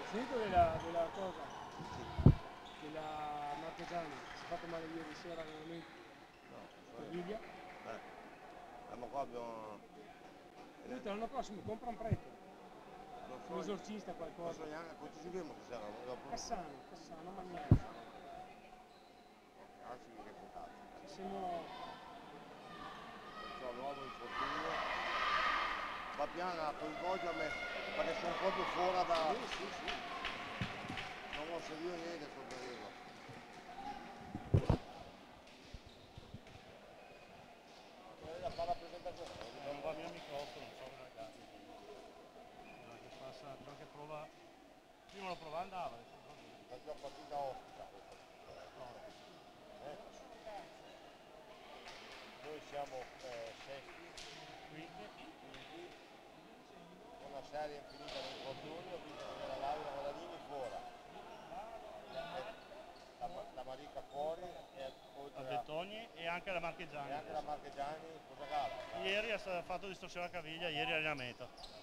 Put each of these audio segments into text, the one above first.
Sento della cosa, della Marchegiani, si è fatto male ieri sera veramente. No, Caviglia. ma qua abbiamo... L'anno prossimo compra un prete, un esorcista qualcosa. Quanto giochiamo stasera? Cassano, Magnano. Che peccato. Siamo... Perciò nuovo infortunio. Va piano a coinvolgermi perché sono proprio fuori da... Sì. Non ho seguito niente sul periodo. Da fare la presentazione. Non va via il microfono, non so ragazzi. Che passa, che prova. Prima lo prova andava, adesso non È già partita ostica. Noi siamo sesti, quindi una serie infinita di infortuni, ho visto che la Laura Guadagnini fuori, la Marica fuori e a Bettogni e anche la Marchegiani. cosa gara? Ieri ha fatto distorsione alla caviglia, ieri allenamento.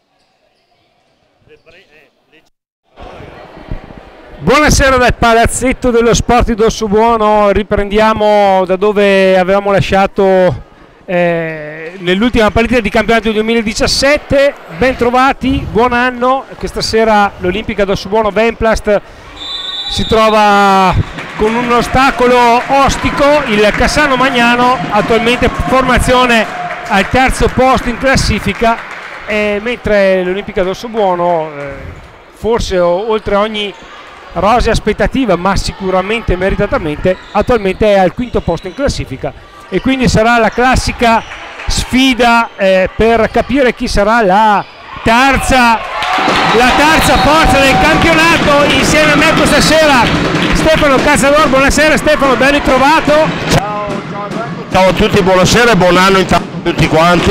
Buonasera dal palazzetto dello Sport di Dossobuono, riprendiamo da dove avevamo lasciato nell'ultima partita di campionato 2017. Ben trovati, buon anno. Questa sera l'Olimpica Dossobuono Venplast si trova con un ostacolo ostico, il Cassano Magnano, attualmente formazione al terzo posto in classifica, mentre l'Olimpica Dossobuono forse oltre ogni rosea aspettativa, ma sicuramente meritatamente, attualmente è al quinto posto in classifica, e quindi sarà la classica sfida per capire chi sarà la terza forza del campionato. Insieme a me questa sera Stefano Casador. Buonasera Stefano, ben ritrovato. Ciao a tutti, buonasera e buon anno intanto a tutti quanti.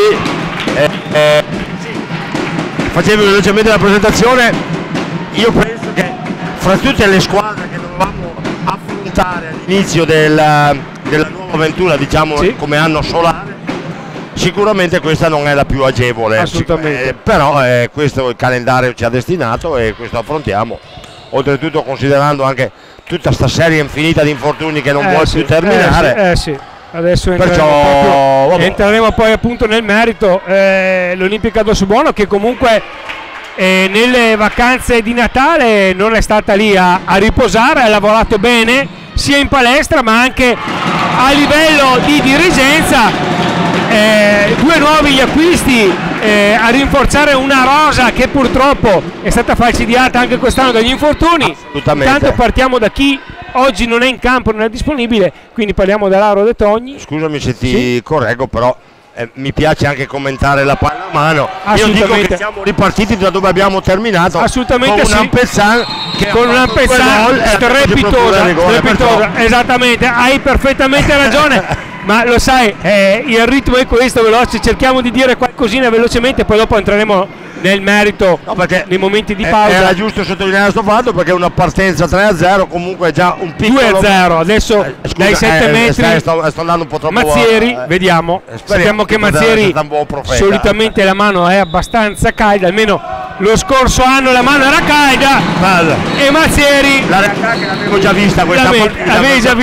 Facevo velocemente la presentazione. Io penso che fra tutte le squadre che dovevamo affrontare all'inizio della nuova avventura, diciamo, sì, come anno solare, sicuramente questa non è la più agevole. Assolutamente. Però questo il calendario ci ha destinato e questo affrontiamo, oltretutto considerando anche tutta sta serie infinita di infortuni che non vuoi più terminare. Sì. Adesso entreremo poi appunto nel merito. L'Olimpica Dossobuono, che comunque nelle vacanze di Natale non è stata lì a riposare, ha lavorato bene sia in palestra ma anche a livello di dirigenza. Due nuovi acquisti a rinforzare una rosa che purtroppo è stata falcidiata anche quest'anno dagli infortuni. Intanto partiamo da chi oggi non è in campo, non è disponibile, quindi parliamo da Lauro De Togni. Scusami se ti correggo, però mi piace anche commentare la pallamano. Io dico che siamo ripartiti da dove abbiamo terminato, assolutamente, con un Ampezan che con un Ampezan strepitosa. Esattamente, hai perfettamente ragione. Ma lo sai, il ritmo è questo, veloce, cerchiamo di dire qualcosina velocemente, poi dopo entreremo nel merito, no, perché nei momenti di pausa. Era giusto sottolineare questo fatto, perché una partenza 3-0 comunque è già un piccolo 2-0, adesso dai 7 metri sto andando un po' troppo Mazzieri, vediamo, sappiamo che Mazzieri solitamente la mano è abbastanza calda, almeno lo scorso anno la mano era calda. E Mazzieri, la realtà è che l'avevo già vista questa partita. Avevi già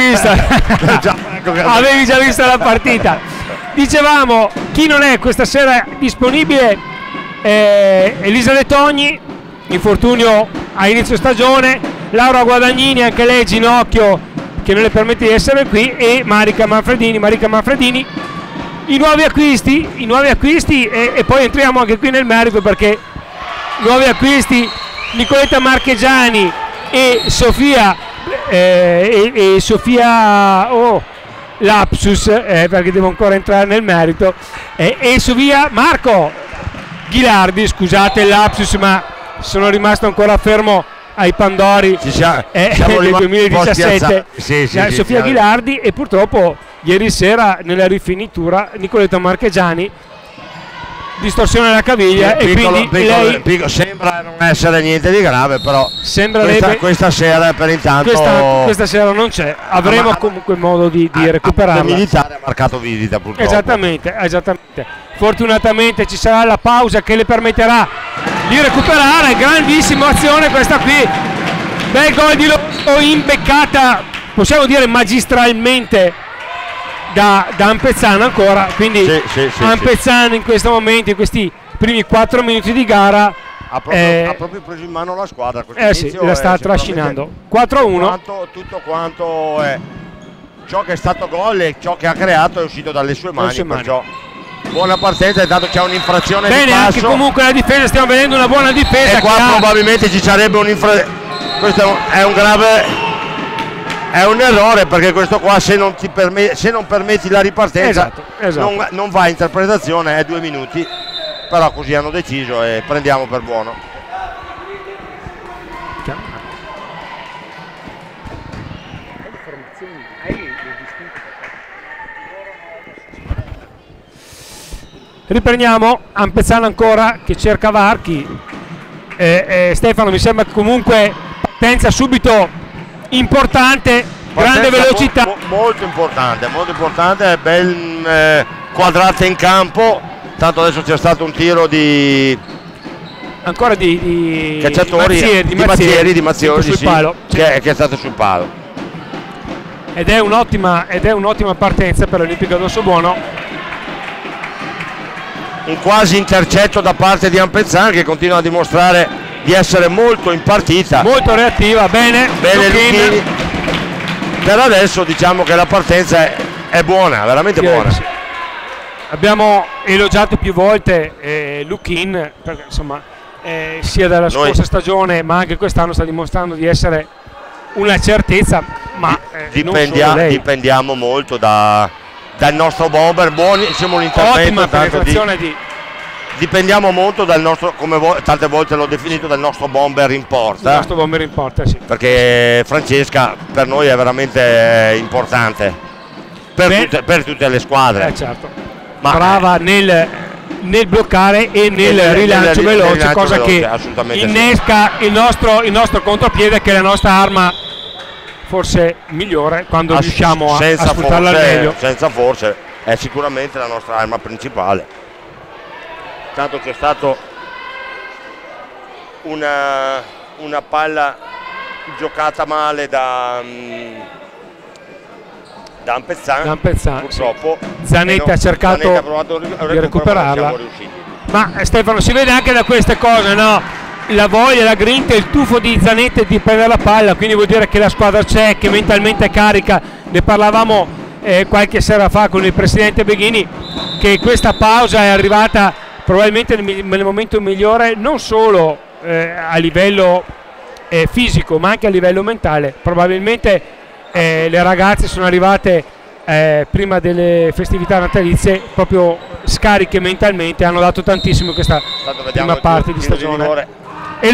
vista la partita. Dicevamo, chi non è questa sera disponibile? Elisa De Togni, infortunio a inizio stagione, Laura Guadagnini, anche lei ginocchio che non le permette di essere qui, e Marica Manfredini. I nuovi acquisti e poi entriamo anche qui nel merito, perché nuovi acquisti: Nicoletta Marchegiani e Sofia lapsus, perché devo ancora entrare nel merito, e Sofia Marco Ghilardi, scusate il lapsus, ma sono rimasto ancora fermo ai Pandori del 2017. Sofia Ghilardi, e purtroppo ieri sera nella rifinitura Nicoletta Marchegiani, distorsione alla caviglia, e quindi lei sembra non essere niente di grave, però questa sera per intanto questa sera non c'è, avremo comunque modo di recuperarla. Il militare ha marcato visita, purtroppo. Esattamente. Fortunatamente ci sarà la pausa che le permetterà di recuperare. Grandissima azione questa qui, bel gol di Losco, imbeccata, possiamo dire magistralmente, da Ampezzano ancora, quindi Ampezzano in questo momento, in questi primi 4 minuti di gara, ha proprio preso in mano la squadra. Sì, la sta trascinando. 4-1. Tutto quanto è ciò che è stato gol e ciò che ha creato è uscito dalle sue mani. Perciò buona partenza, intanto c'è un'infrazione di passo. Anche comunque la difesa, stiamo vedendo una buona difesa. E qua probabilmente ci sarebbe un'infrazione. Questo è un grave, è un errore, perché questo qua se non permetti la ripartenza, esatto. Non va in interpretazione, è 2 minuti. Però così hanno deciso e prendiamo per buono. Riprendiamo, Ampezzano ancora che cerca varchi. Stefano, mi sembra comunque partenza subito importante, grande velocità. Molto importante, ben quadrata in campo. Tanto adesso c'è stato un tiro di cacciatori, di Mazzieri sul palo, che è stato sul palo. Ed è un'ottima partenza per l'Olimpico d'Ossobuono. Un quasi intercetto da parte di Ampezzano, che continua a dimostrare di essere molto in partita, molto reattiva. Bene Lucchini. Per adesso diciamo che la partenza è buona, veramente buona. Sì. Abbiamo elogiato più volte Lucchini, perché insomma sia dalla scorsa stagione ma anche quest'anno sta dimostrando di essere una certezza, ma dipendiamo molto dal nostro bomber. Buonissimo l'intervento, dipendiamo molto dal nostro, come tante volte l'ho definito, dal nostro bomber in porta. Il nostro bomber in porta, sì. Perché Francesca per noi è veramente importante per tutte le squadre. Certo. Brava nel bloccare e nel rilancio veloce, cosa che innesca il nostro contropiede, che è la nostra arma forse migliore quando riusciamo a sfruttarla al meglio. Senza forse, è sicuramente la nostra arma principale. Tanto c'è stato una palla giocata male da Ampezzano, purtroppo. Zanetti ha cercato di recuperarla, ma Stefano, si vede anche da queste cose, no? La voglia, la grinta, il tuffo di Zanetti di prendere la palla, quindi vuol dire che la squadra c'è, che mentalmente è carica. Ne parlavamo qualche sera fa con il presidente Beghini, che questa pausa è arrivata probabilmente nel momento migliore, non solo a livello fisico ma anche a livello mentale. Probabilmente le ragazze sono arrivate prima delle festività natalizie proprio scariche mentalmente, hanno dato tantissimo questa prima parte di stagione. E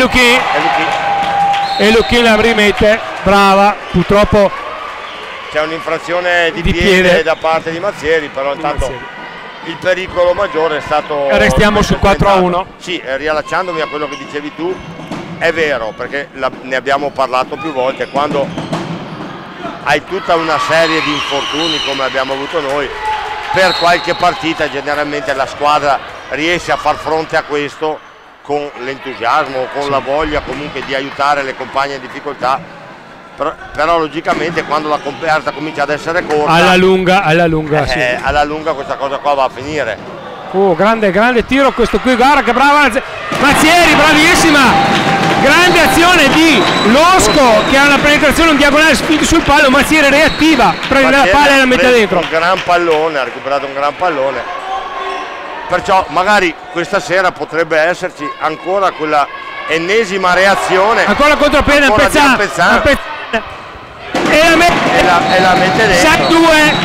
Lucchini la rimette, brava. Purtroppo c'è un'infrazione di piede da parte di Mazzieri, però intanto il pericolo maggiore è stato... Restiamo sul 4-1. Sì, riallacciandomi a quello che dicevi tu, è vero, perché ne abbiamo parlato più volte, quando hai tutta una serie di infortuni come abbiamo avuto noi, per qualche partita generalmente la squadra riesce a far fronte a questo con l'entusiasmo, con la voglia comunque di aiutare le compagne in difficoltà, però logicamente quando la coperta comincia ad essere corta, alla lunga sì. Alla lunga questa cosa qua va a finire. Grande tiro questo qui, guarda che brava Mazzieri, bravissima. Grande azione di Losco, che ha una penetrazione in diagonale sul palo. Mazzieri reattiva, prende la palla e la mette dentro. Un gran pallone, ha recuperato un gran pallone. Perciò magari questa sera potrebbe esserci ancora quella ennesima reazione. Ancora contropiede Ampezzano. E la mette dentro.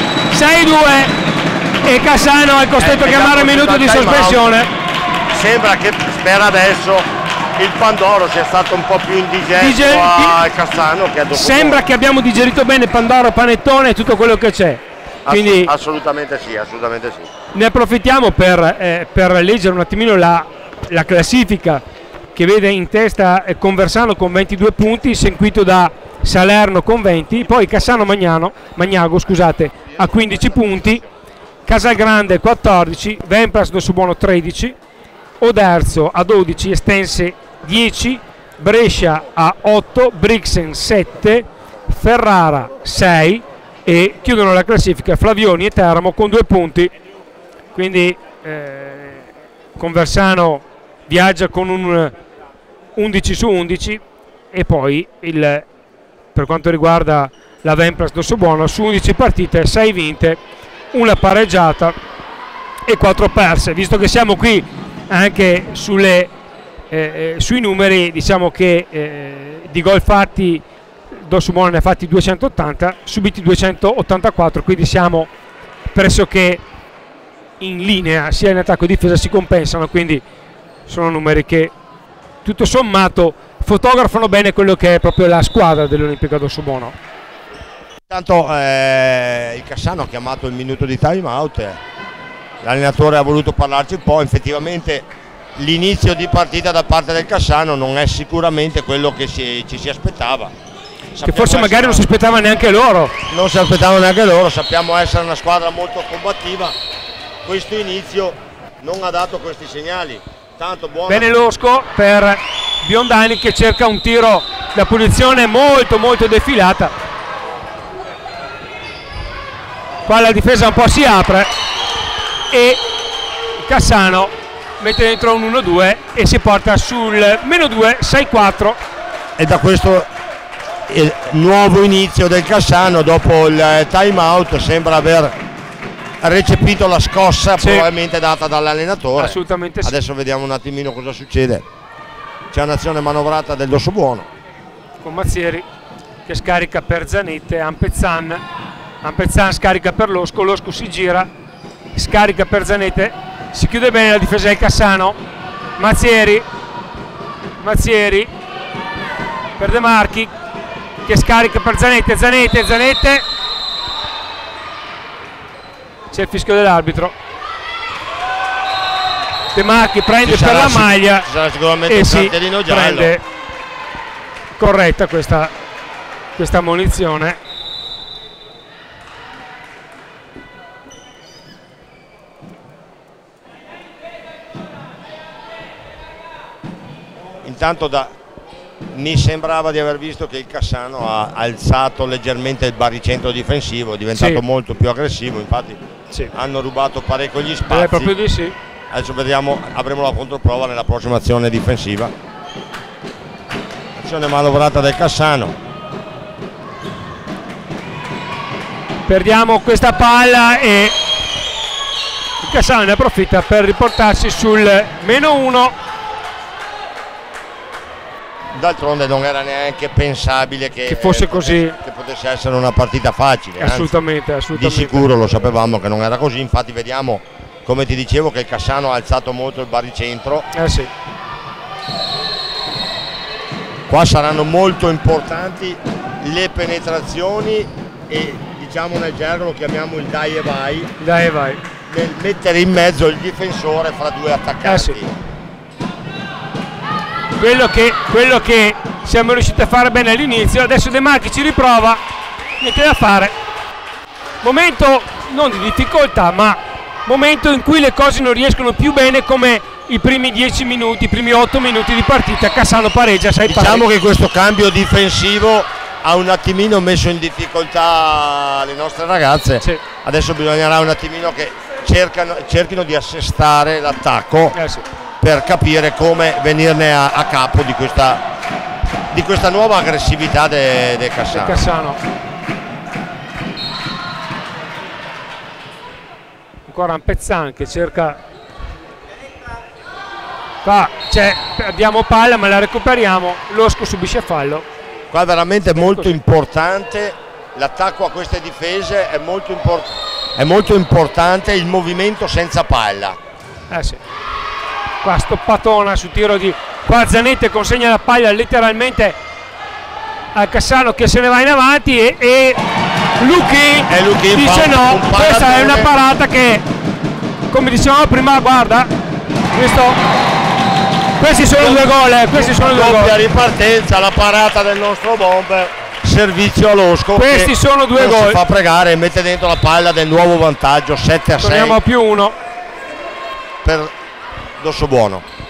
6-2 e Cassano è costretto a chiamare un minuto di sospensione. Sembra che per adesso il Pandoro sia stato un po' più indigesto a Cassano, che dopo sembra che abbiamo digerito bene Pandoro, panettone e tutto quello che c'è. Quindi assolutamente sì. Ne approfittiamo per leggere un attimino la classifica, che vede in testa Conversano con 22 punti, seguito da Salerno con 20, poi Cassano Magnago a 15 punti, Casalgrande 14, Vempras d'Ossobuono 13, Oderzo a 12, Estense 10, Brescia a 8, Brixen 7, Ferrara 6 e chiudono la classifica Flavioni e Teramo con 2 punti. Quindi Conversano viaggia con un 11 su 11 e poi per quanto riguarda la Vemplas Dossobuono, su 11 partite 6 vinte, una pareggiata e 4 perse. Visto che siamo qui anche sui numeri, diciamo che di gol fatti Dossobuono ne ha fatti 280, subiti 284, quindi siamo pressoché in linea, sia in attacco che difesa si compensano, quindi sono numeri che tutto sommato fotografano bene quello che è proprio la squadra dell'Olimpica Dossobuono. Intanto il Cassano ha chiamato il minuto di time out, l'allenatore ha voluto parlarci un po', effettivamente l'inizio di partita da parte del Cassano non è sicuramente quello che ci si aspettava. Che forse magari non si aspettava neanche loro. Non si aspettavano neanche loro, sappiamo essere una squadra molto combattiva. Questo inizio non ha dato questi segnali. Tanto buona. Bene Losco per Biondani che cerca un tiro da punizione molto defilata. Qua la difesa un po' si apre e Cassano mette dentro un 1-2 e si porta sul -2, 6-4. E da questo nuovo inizio del Cassano dopo il time out sembra aver recepito la scossa, sì, probabilmente data dall'allenatore. Assolutamente sì. Adesso vediamo un attimino cosa succede. C'è un'azione manovrata del Dossobuono con Mazzieri che scarica per Zanetti, Ampezzan scarica per Losco, Losco si gira, scarica per Zanetti, si chiude bene la difesa del Cassano. Mazzieri per De Marchi che scarica per Zanetti, c'è il fischio dell'arbitro. De Marchi prende per la maglia e si prende corretta questa ammonizione. Intanto mi sembrava di aver visto che il Cassano ha alzato leggermente il baricentro difensivo, è diventato, sì, molto più aggressivo, infatti, sì, hanno rubato parecchio gli spazi. Proprio di sì. Adesso vediamo, avremo la controprova nella prossima azione difensiva. Azione manovrata del Cassano. Perdiamo questa palla e il Cassano ne approfitta per riportarsi sul -1. D'altronde non era neanche pensabile che fosse così, che potesse essere una partita facile. Assolutamente. Di sicuro lo sapevamo che non era così, infatti vediamo, come ti dicevo, che il Cassano ha alzato molto il baricentro. Sì. Qua saranno molto importanti le penetrazioni e, diciamo, nel gergo lo chiamiamo il dai e vai. Nel mettere in mezzo il difensore fra due attaccanti. Sì. Quello che siamo riusciti a fare bene all'inizio. Adesso De Marchi ci riprova, niente da fare, momento non di difficoltà ma momento in cui le cose non riescono più bene, come i primi 10 minuti, i primi 8 minuti di partita. Cassano pareggia, 6 diciamo che questo cambio difensivo ha un attimino messo in difficoltà le nostre ragazze, sì. Adesso bisognerà un attimino che cerchino di assestare l'attacco, sì, per capire come venirne a capo di questa nuova aggressività del Cassano. Ancora Ampezzan che cerca, qua abbiamo palla ma la recuperiamo, Losco subisce fallo. Qua è veramente molto importante l'attacco a queste difese, è molto importante il movimento senza palla. Sì. Qua stoppatona su tiro di qua, Zanetti consegna la palla letteralmente al Cassano che se ne va in avanti e Lucchi dice no, questa è una parata che, come dicevamo prima, guarda, questi sono due gol, questi sono due gol. Ripartenza, la parata del nostro bomber, servizio a Losco. Questi sono due gol. Si fa pregare e mette dentro la palla del nuovo vantaggio, 7-6. Torniamo a +1 per Dossobuono.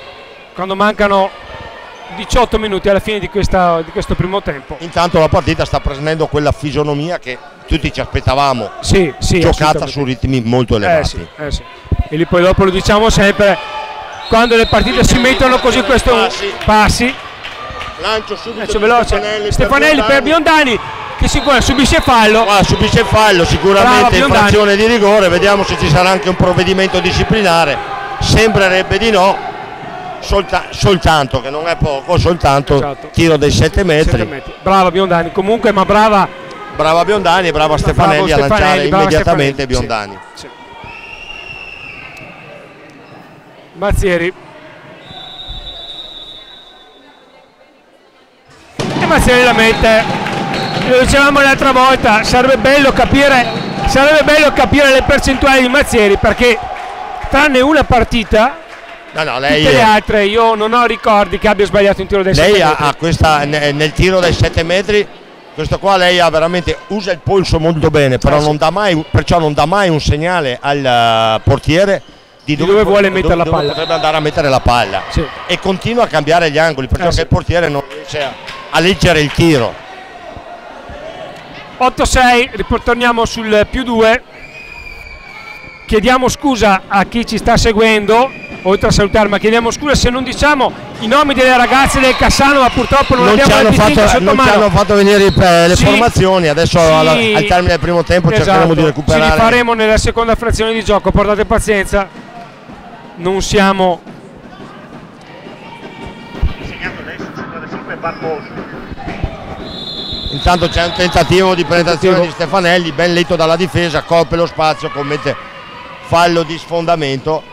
quando mancano 18 minuti alla fine di questo primo tempo. Intanto la partita sta prendendo quella fisionomia che tutti ci aspettavamo, sì, giocata su ritmi molto elevati. Sì. E lì poi dopo lo diciamo sempre, quando le partite si mettono così, questo passi, lancio subito veloce, Stefanelli per Biondani che subisce fallo. Subisce fallo, sicuramente infrazione di rigore, vediamo se ci sarà anche un provvedimento disciplinare, sembrerebbe di no. Soltanto, che non è poco, esatto. Tiro dei 7 metri. Brava Biondani comunque, ma brava Biondani e brava Stefanelli a lanciare immediatamente Biondani. Sì. Mazzieri e Mazzieri la mette. Lo dicevamo l'altra volta, sarebbe bello capire le percentuali di Mazzieri, perché tranne una partita, lei tutte le altre io non ho ricordi che abbia sbagliato un tiro dai 7 metri. Lei ha questa nel tiro dai 7 metri, questo qua lei ha veramente, usa il polso molto bene, però non dà mai un segnale al portiere di dove vuole mettere la palla, potrebbe andare a mettere la palla, sì. E continua a cambiare gli angoli, perciò che il portiere non riesce a leggere il tiro. 8-6, ritorniamo sul +2. Chiediamo scusa a chi ci sta seguendo, oltre a salutare, ma chiediamo scusa se non diciamo i nomi delle ragazze del Cassano, ma purtroppo non abbiamo il distinto sotto mano. Non ci hanno fatto venire le formazioni, adesso al termine del primo tempo cercheremo di recuperare. Ci rifaremo nella seconda frazione di gioco, portate pazienza, non siamo... Intanto c'è un tentativo di penetrazione di Stefanelli, ben letto dalla difesa, copre lo spazio, commette fallo di sfondamento.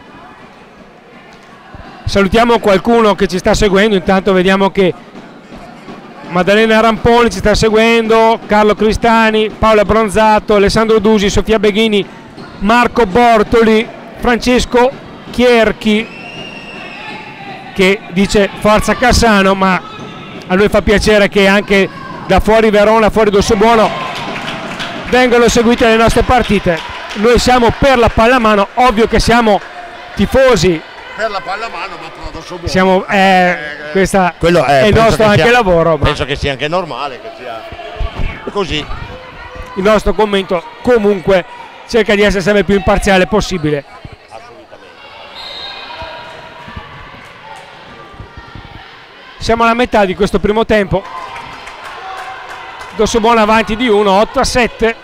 Salutiamo qualcuno che ci sta seguendo, intanto vediamo che Maddalena Ramponi ci sta seguendo, Carlo Cristani, Paola Bronzato, Alessandro Dusi, Sofia Beghini, Marco Bortoli, Francesco Chierchi che dice forza Cassano, ma a lui fa piacere che anche da fuori Verona, fuori Dossobuono vengano seguite le nostre partite. Noi siamo per la pallamano, ovvio che siamo tifosi per la pallamano, ma per Dossobuono. Siamo questa è il nostro anche lavoro, ma penso che sia anche normale che sia così. Il nostro commento comunque cerca di essere sempre il più imparziale possibile. Assolutamente. Siamo alla metà di questo primo tempo. Dossobuono avanti di 1, 8-7.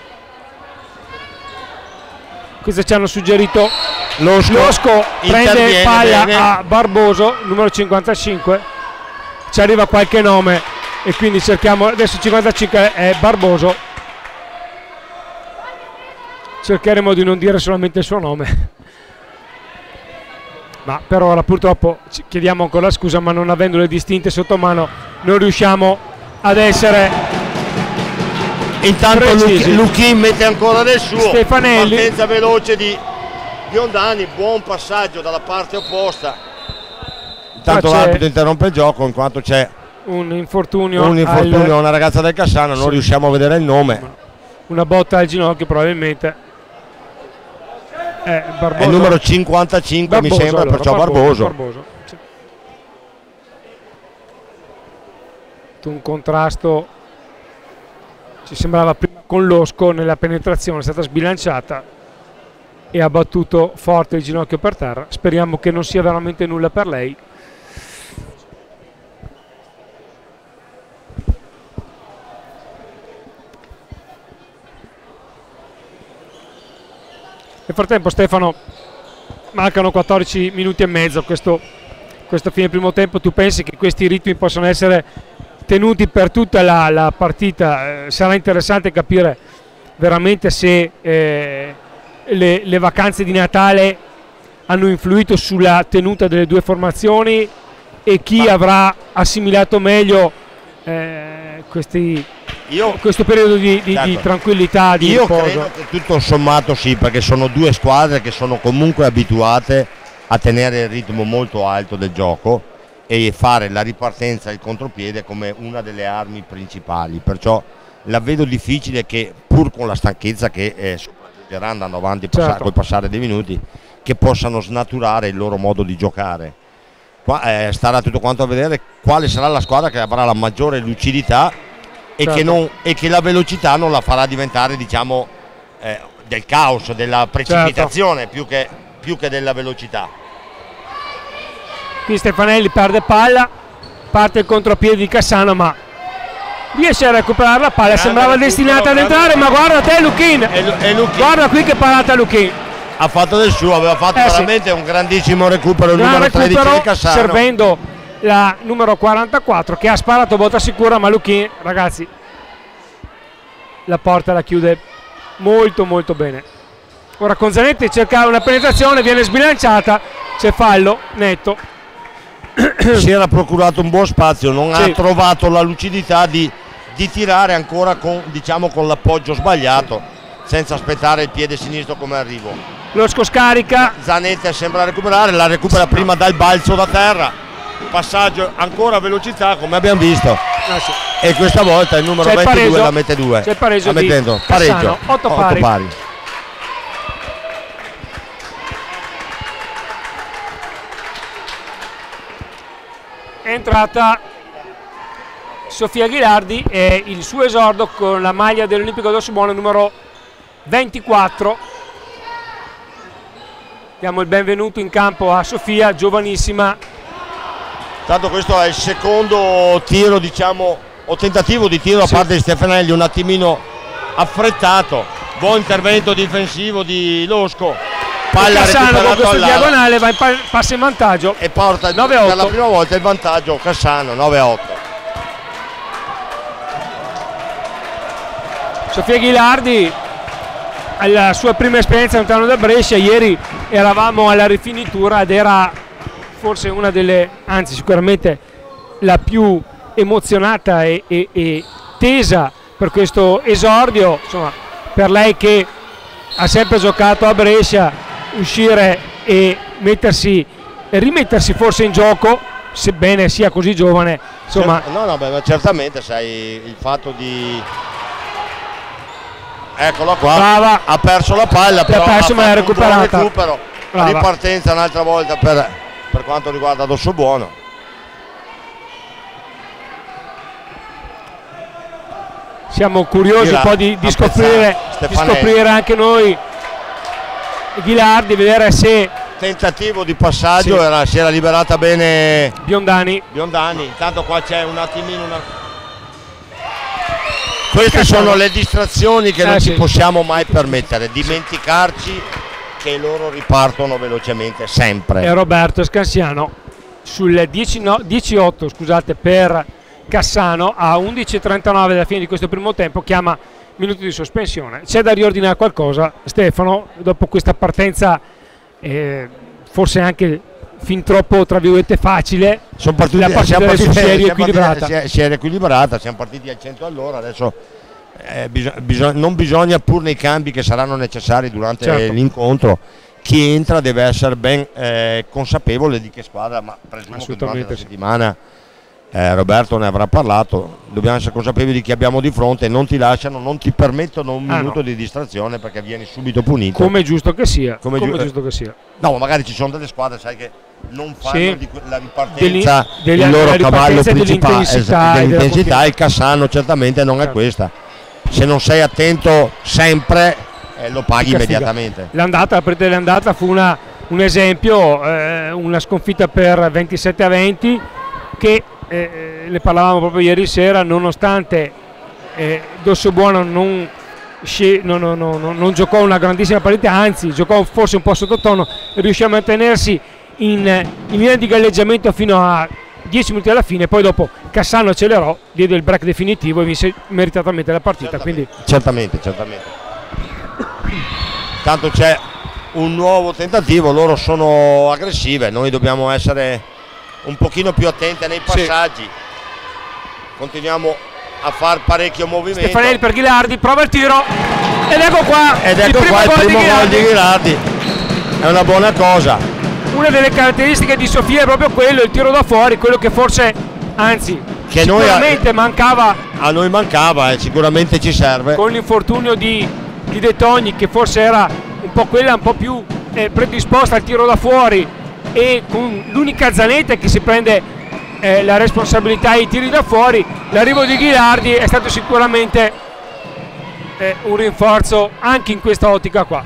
Questo ci hanno suggerito. Losco prende palla bene a Barboso, numero 55. Ci arriva qualche nome e quindi cerchiamo. Adesso 55 è Barboso. Cercheremo di non dire solamente il suo nome. Ma per ora purtroppo chiediamo ancora scusa, ma non avendo le distinte sotto mano non riusciamo ad essere. Intanto Luchin mette ancora del suo. Stefanelli, partenza veloce di Biondani, buon passaggio dalla parte opposta. Intanto l'arbitro interrompe il gioco in quanto c'è un infortunio a una ragazza del Cassano, non riusciamo a vedere il nome. Una botta al ginocchio probabilmente. È il numero 55 Barboso, mi sembra, allora, perciò Barboso. Sì. Un contrasto ci sembrava prima con Losco nella penetrazione, è stata sbilanciata e ha battuto forte il ginocchio per terra. Speriamo che non sia veramente nulla per lei. Nel frattempo Stefano, mancano 14 minuti e mezzo questo fine primo tempo. Tu pensi che questi ritmi possono essere tenuti per tutta la partita? Sarà interessante capire veramente se le vacanze di Natale hanno influito sulla tenuta delle due formazioni e chi avrà assimilato meglio questo periodo di tranquillità, di riposo. Credo che tutto sommato sì, perché sono due squadre che sono comunque abituate a tenere il ritmo molto alto del gioco e fare la ripartenza e il contropiede come una delle armi principali, perciò la vedo difficile che, pur con la stanchezza che sopraggiungerà andando avanti col passare dei minuti, che possano snaturare il loro modo di giocare. starà tutto quanto a vedere quale sarà la squadra che avrà la maggiore lucidità e, certo, che la velocità non la farà diventare, diciamo, del caos, della precipitazione, certo, più che della velocità. Qui Stefanelli perde palla, parte il contropiede di Cassano, ma riesce a recuperare la palla, sembrava destinata ad entrare, ma guarda te Luchin, guarda qui che parata Luchin. Ha fatto del suo, aveva fatto veramente un grandissimo recupero, il numero 13 di Cassano, servendo la numero 44 che ha sparato botta sicura, ma Luchin, ragazzi, la porta la chiude molto molto bene. Ora con Zanetti cercava una penetrazione, viene sbilanciata, c'è fallo netto. Si era procurato un buon spazio, non ha trovato la lucidità di tirare ancora con, diciamo, con l'appoggio sbagliato, senza aspettare il piede sinistro come arrivo. Losco scarica, Zanetti sembra recuperare, la recupera prima dal balzo da terra, passaggio ancora a velocità come abbiamo visto, e questa volta il numero 22 pareggio, la mette 2, c'è il pareggio, pareggio, 8 pari. È entrata Sofia Ghilardi e il suo esordio con la maglia dell'Olimpico d'Ossobuono numero 24. Diamo il benvenuto in campo a Sofia, giovanissima. Tanto questo è il secondo tiro, diciamo, o tentativo di tiro da parte di Stefanelli, un attimino affrettato. Buon intervento difensivo di Losco. Palla Cassano con questo diagonale va in passa in vantaggio e porta 9-8. Per la prima volta il vantaggio Cassano, 9-8. Sofia Ghilardi alla sua prima esperienza all'interno del Brescia, ieri eravamo alla rifinitura ed era forse una delle, anzi sicuramente la più emozionata e tesa per questo esordio, insomma, per lei che ha sempre giocato a Brescia, uscire e rimettersi forse in gioco, sebbene sia così giovane, insomma. Ma certamente, sai, il fatto di, eccola qua, brava, ha perso la palla, però ma l'ha recuperata. Recupero, ripartenza un'altra volta per quanto riguarda Dossobuono. Siamo curiosi un po' di scoprire anche noi Ghilardi, vedere se tentativo di passaggio, si era liberata bene Biondani. Intanto qua c'è un attimino queste sono le distrazioni che non ci possiamo mai permettere, dimenticarci che loro ripartono velocemente sempre. E Roberto Scansiano sul 10-8, scusate, per Cassano a 11:39 dalla fine di questo primo tempo, chiama minuto di sospensione. C'è da riordinare qualcosa, Stefano, dopo questa partenza forse anche fin troppo, tra virgolette, facile? Sono partiti, la partita adesso si è riequilibrata. Si è riequilibrata, siamo partiti al 100 all'ora, adesso non bisogna, pur nei cambi che saranno necessari durante l'incontro, chi entra deve essere ben consapevole di che squadra, ma presumo che durante la settimana Roberto ne avrà parlato, dobbiamo essere consapevoli di chi abbiamo di fronte, non ti lasciano, non ti permettono un minuto di distrazione perché vieni subito punito. Come è giusto che sia. Giusto che sia. No, magari ci sono delle squadre, sai, che non fanno la ripartenza il loro cavallo principale, dell'intensità. Il Cassano certamente non è questa. Se non sei attento sempre lo paghi immediatamente. L'andata fu un esempio, una sconfitta per 27-20 che ne parlavamo proprio ieri sera, nonostante Dossobuono non giocò una grandissima partita, anzi giocò forse un po' sottotono, riuscì a mantenersi in linea di galleggiamento fino a 10 minuti alla fine, poi dopo Cassano accelerò, diede il break definitivo e vinse meritatamente la partita. Certamente. Tanto c'è un nuovo tentativo, loro sono aggressive, noi dobbiamo essere un pochino più attenti nei passaggi. Continuiamo a far parecchio movimento. Stefanelli per Ghilardi, prova il tiro ed ecco qua il primo gol di Ghilardi. È una buona cosa. Una delle caratteristiche di Sofia è proprio quello, il tiro da fuori, quello che forse, anzi, che sicuramente mancava. A noi mancava e sicuramente ci serve. Con l'infortunio di De Togni, che forse era un po' quella un po' più predisposta al tiro da fuori, e con l'unica Zanetta che si prende la responsabilità dei tiri da fuori, l'arrivo di Ghilardi è stato sicuramente un rinforzo anche in questa ottica qua.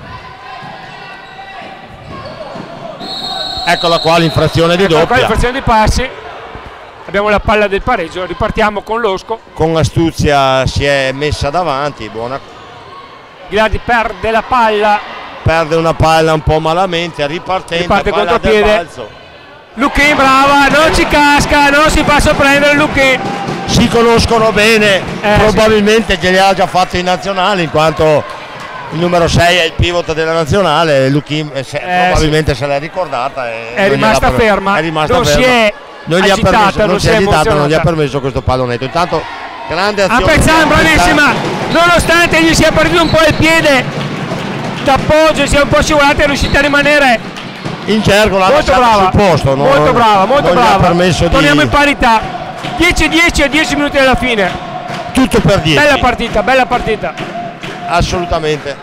Eccola qua l'infrazione di doppia. L'infrazione di passi. Abbiamo la palla del pareggio, ripartiamo con Losco. Con astuzia si è messa davanti, buona. Ghilardi perde la palla. Perde una palla un po' malamente, riparte contropiede. Luque brava, non ci casca, non si fa sorprendere Luque. Si conoscono bene, probabilmente che li ha già fatto in nazionale, in quanto il numero 6 è il pivot della nazionale. Luque probabilmente se l'è ricordata. È rimasta ferma, non si è agitata, non gli ha permesso questo pallonetto. Intanto grande azione. Pezzan bravissima, nonostante gli sia perduto un po' il piede d'appoggio e sia un po' scivolata, è riuscita a rimanere in cerco, l'ha lasciata sul posto. Molto brava. Torniamo in parità, 10-10 a 10 minuti alla fine. Tutto per 10. Bella partita. Assolutamente.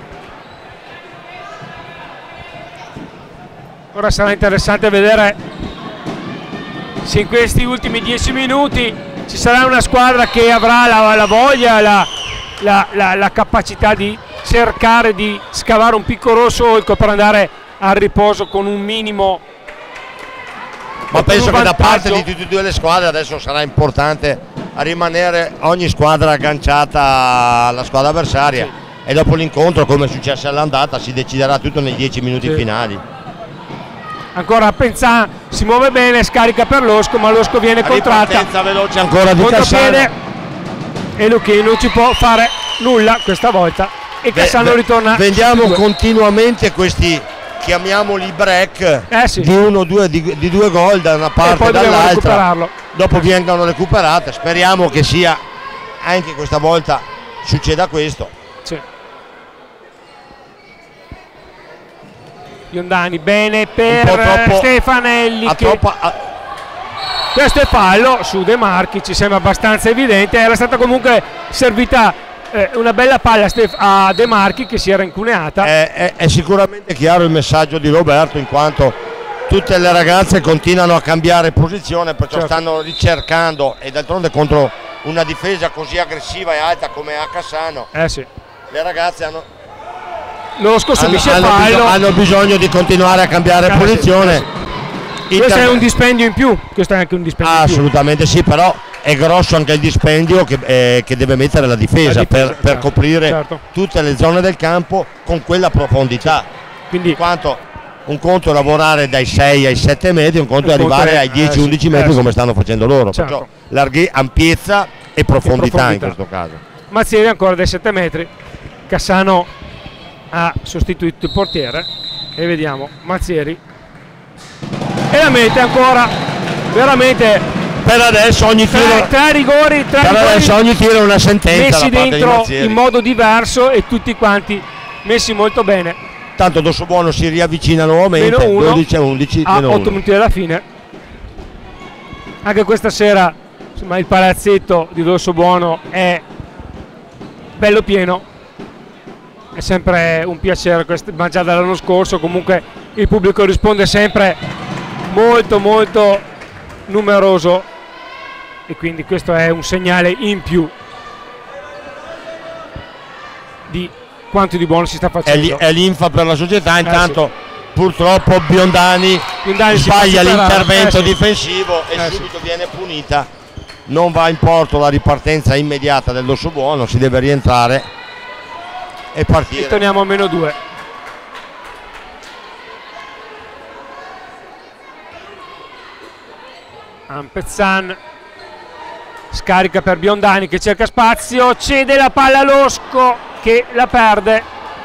Ora sarà interessante vedere se in questi ultimi 10 minuti ci sarà una squadra che avrà la voglia, la capacità di cercare di scavare un picco rosso per andare al riposo con un minimo. Ma penso che da parte di tutte e due le squadre adesso sarà importante a rimanere ogni squadra agganciata alla squadra avversaria, sì. E dopo l'incontro, come è successo all'andata, si deciderà tutto nei 10 minuti finali. Ancora Penzan si muove bene, scarica per Losco, ma Losco viene contratta. Ripartenza veloce ancora di Cassano. E Luque non ci può fare nulla questa volta e Cassano ritorna. Vediamo continuamente questi, chiamiamoli break, sì. di due gol da una parte e dall'altra, dopo vengano recuperate. Speriamo che sia anche questa volta succeda questo. Sì. Biondani bene per Stefanelli questo è fallo su De Marchi, ci sembra abbastanza evidente. Era stata comunque servita una bella palla a De Marchi che si era incuneata. È sicuramente chiaro il messaggio di Roberto, in quanto tutte le ragazze continuano a cambiare posizione, perciò stanno ricercando, e d'altronde contro una difesa così aggressiva e alta come a Cassano, sì. Le ragazze hanno bisogno di continuare a cambiare posizione. Sì. Questo è un dispendio in più, questo è anche un dispendio assolutamente in più. Sì, però è grosso anche il dispendio che deve mettere la difesa, per coprire tutte le zone del campo con quella profondità. Quindi, in quanto un conto è lavorare dai 6 ai 7 metri, un conto è arrivare ai 10-11 metri come stanno facendo loro. Perciò ampiezza e profondità in questo caso. Mazzieri ancora dai 7 metri. Cassano ha sostituito il portiere e vediamo Mazzieri e la mette ancora. Veramente per adesso ogni tiro tre rigori ogni tiro è una sentenza messi dentro in modo diverso e tutti quanti messi molto bene. Tanto Dossobuono si riavvicina nuovamente, 12-11 a 8 minuti alla fine. Anche questa sera insomma, il palazzetto di Dossobuono è bello pieno, è sempre un piacere, ma già dall'anno scorso comunque il pubblico risponde sempre molto numeroso e quindi questo è un segnale in più di quanto di buono si sta facendo. È l'infa per la società. Intanto purtroppo Biondani sbaglia l'intervento difensivo e subito viene punita. Non va in porto la ripartenza immediata del Dossobuono, si deve rientrare e partire. E torniamo a -2. Pezzan scarica per Biondani che cerca spazio, cede la palla a Losco che la perde.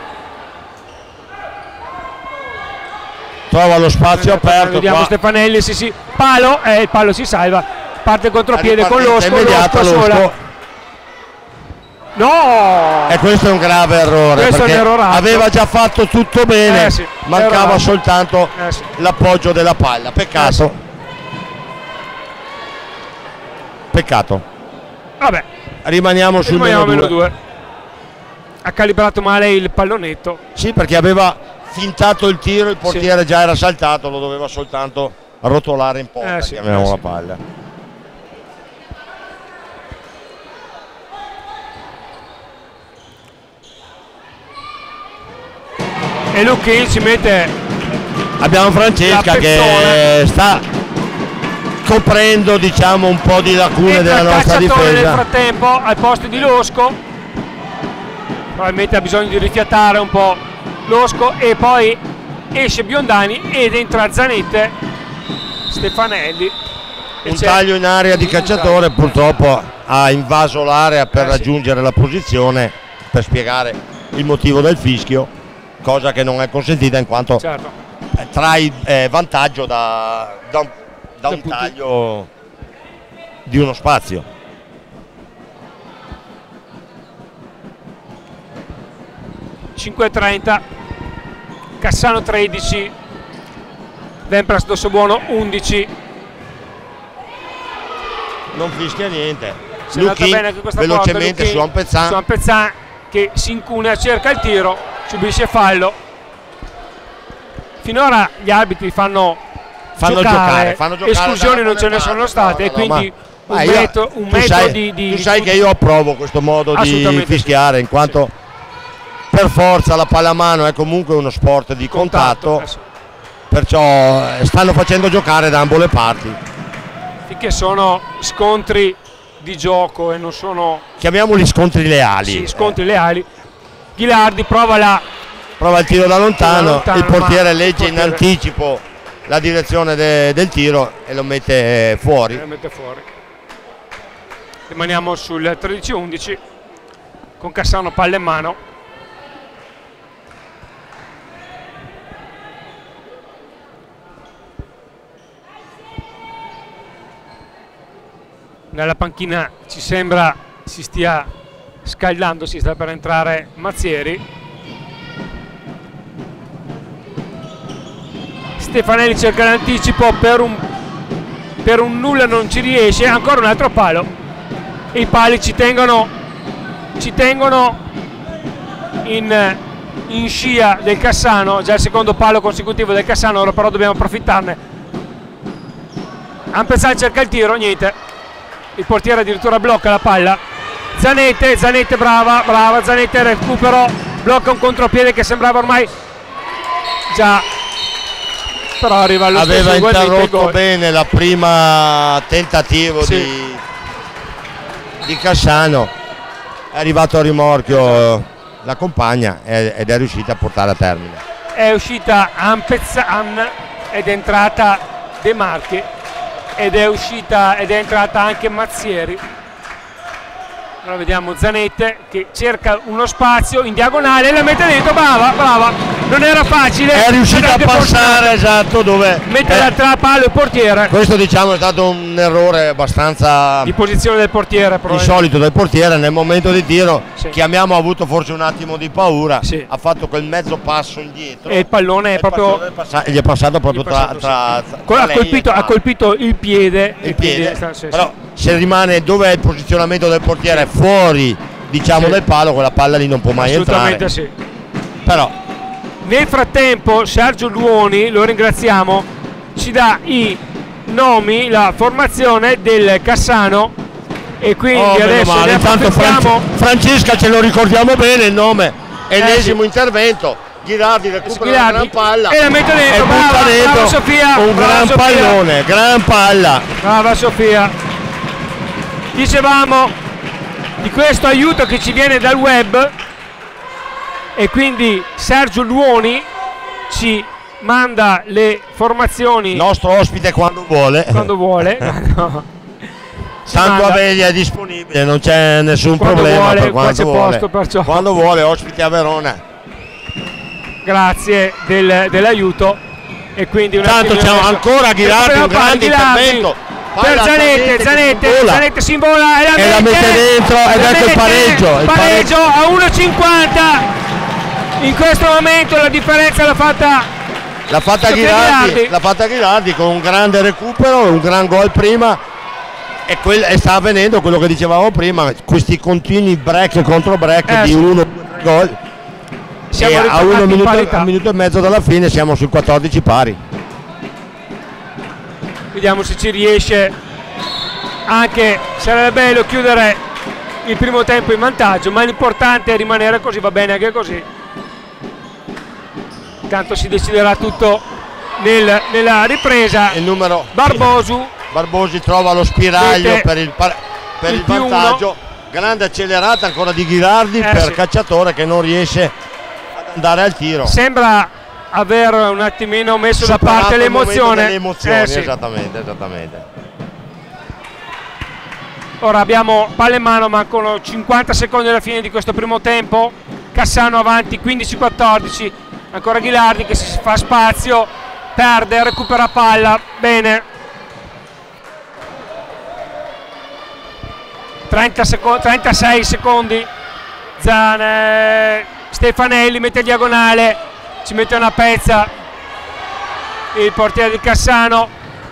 Trova lo spazio aperto. Vediamo qua. Stefanelli, palo, il palo si salva. Parte contropiede con Losco sola. No! E questo è un grave errore, perché aveva già fatto tutto bene, mancava soltanto l'appoggio della palla. Peccato. Peccato. Vabbè, rimaniamo sul -2. Ha calibrato male il pallonetto. Sì, perché aveva fintato il tiro, il portiere già era saltato, lo doveva soltanto rotolare in porta, chiamiamola la palla. E Lucchin ci mette, abbiamo Francesca che sta coprendo, diciamo, un po' di lacune della nostra difesa. Nel frattempo al posto di Losco, probabilmente ha bisogno di rifiatare un po' Losco, e poi esce Biondani ed entra Zanette, Stefanelli. Un taglio in area di Cacciatore, purtroppo ha invaso l'area per raggiungere la posizione, per spiegare il motivo del fischio, cosa che non è consentita in quanto trae vantaggio da un taglio di uno spazio. (5:30), Cassano 13, Vempras Dossobuono 11. Non fischia niente. Si è andata bene anche questa velocemente su Ampezzan che si incunea, cerca il tiro, subisce fallo. Finora gli arbitri fanno giocare, esclusioni non ce ne sono state, quindi un metodo tu sai che io approvo questo modo di fischiare, in quanto per forza la pallamano è comunque uno sport di contatto, perciò stanno facendo giocare da ambo le parti. Finché sono scontri di gioco e non sono, chiamiamoli scontri leali. Sì, scontri leali. Ghilardi prova il tiro da lontano, il portiere legge in anticipo la direzione del tiro e lo mette fuori. Rimaniamo sul 13-11 con Cassano palla in mano. Nella panchina ci sembra si stia scaldando, si sta per entrare Mazzieri. Stefanelli cerca l'anticipo, per un nulla non ci riesce, ancora un altro palo. E i pali ci tengono in scia del Cassano, già il secondo palo consecutivo del Cassano, ora però dobbiamo approfittarne. Ampezzan cerca il tiro, niente. Il portiere addirittura blocca la palla. Zanette brava Zanette, recupero, blocca un contropiede che sembrava ormai già, però arriva allo stesso. Aveva interrotto bene la prima tentativo di Cassano, è arrivato a rimorchio la compagna ed è riuscita a portare a termine. È uscita Ampezzan ed è entrata De Marchi ed è entrata anche Mazzieri. Allora vediamo Zanette che cerca uno spazio in diagonale e la mette dentro, brava, non era facile, è riuscita a passare, esatto, dove mettere tra la palla il portiere. Questo, diciamo, è stato un errore abbastanza di posizione del portiere, insolito del portiere nel momento di tiro. Chiamiamo, ha avuto forse un attimo di paura, ha fatto quel mezzo passo indietro e il pallone gli è passato proprio tra ha colpito il piede, però se rimane dove è il posizionamento del portiere, fuori, diciamo, del palo, quella palla lì non può mai entrare. Però nel frattempo Sergio Luoni, lo ringraziamo, ci dà i nomi, la formazione del Cassano, e quindi adesso intanto Francesca ce lo ricordiamo bene il nome, ennesimo intervento. Ghilardi recupera la gran palla e la mette dentro, brava Sofia, un gran pallone, gran palla, brava Sofia. Dicevamo di questo aiuto che ci viene dal web, e quindi Sergio Luoni ci manda le formazioni. Nostro ospite quando vuole. Tanto Avelia è disponibile, non c'è nessun problema per quando vuole. Quando vuole, ospite a Verona. Grazie dell'aiuto. E quindi tanto c'è ancora Ghilardi, un grande intervento. Per Zanette si invola e la mette dentro ed ecco il pareggio a 1,50. In questo momento la differenza l'ha fatta Ghilardi con un grande recupero, un gran gol prima, e sta avvenendo quello che dicevamo prima, questi continui break contro break di 1-2 gol. siamo a ritornati in parità. un minuto e mezzo dalla fine siamo sul 14 pari. Vediamo se ci riesce, anche sarebbe bello chiudere il primo tempo in vantaggio, ma l'importante è rimanere così, va bene anche così. Tanto si deciderà tutto nella ripresa. Il numero Barbosi trova lo spiraglio per il vantaggio. Uno. Grande accelerata ancora di Ghilardi per sì. Cacciatore che non riesce ad andare al tiro. Sembra aver un attimino messo da parte l'emozione. Sì. Esattamente. Ora abbiamo palla in mano, mancano 50 secondi alla fine di questo primo tempo. Cassano avanti 15-14, ancora Ghilardi che si fa spazio, perde, recupera palla, bene. 36 secondi. Stefanelli mette in diagonale, ci mette una pezza il portiere di Cassano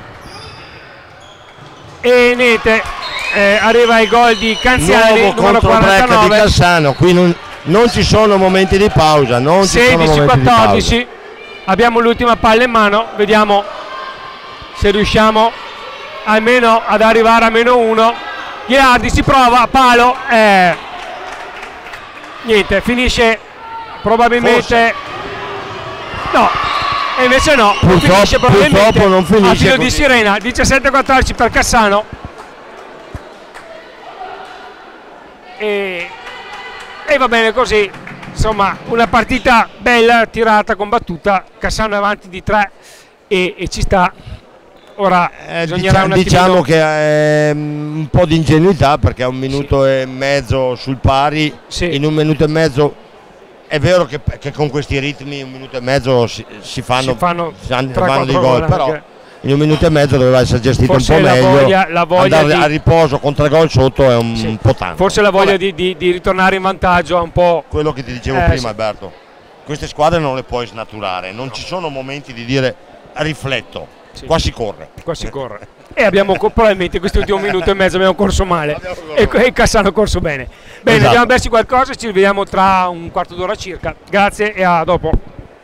e niente, arriva il gol di Canziani, nuovo numero 49 di Cassano. Qui non ci sono momenti di pausa, 16-14. Abbiamo l'ultima palla in mano, vediamo se riusciamo almeno ad arrivare a -1. Ghilardi si prova, palo, niente, finisce probabilmente Forse. No, e invece no, purtroppo non finisce a filo così. di sirena. 17-14 per Cassano e va bene così, insomma una partita bella, tirata, combattuta. Cassano è avanti di 3 e ci sta. Ora bisognerà diciamo che è un po' di ingenuità, perché è un minuto e mezzo sul pari. In un minuto e mezzo è vero che con questi ritmi un minuto e mezzo si fanno dei gol, però in un minuto e mezzo doveva essere gestito un po' meglio. La voglia andare a riposo con 3 gol sotto è un po' tanto. Forse la voglia di ritornare in vantaggio è un po' quello che ti dicevo prima, Alberto. Queste squadre non le puoi snaturare, non ci sono momenti di dire rifletto. Qua si corre. E abbiamo probabilmente questi ultimi minuto e mezzo abbiamo corso male e Cassano ha corso bene. Bene, andiamo a berci qualcosa, ci rivediamo tra un quarto d'ora circa. Grazie e a dopo.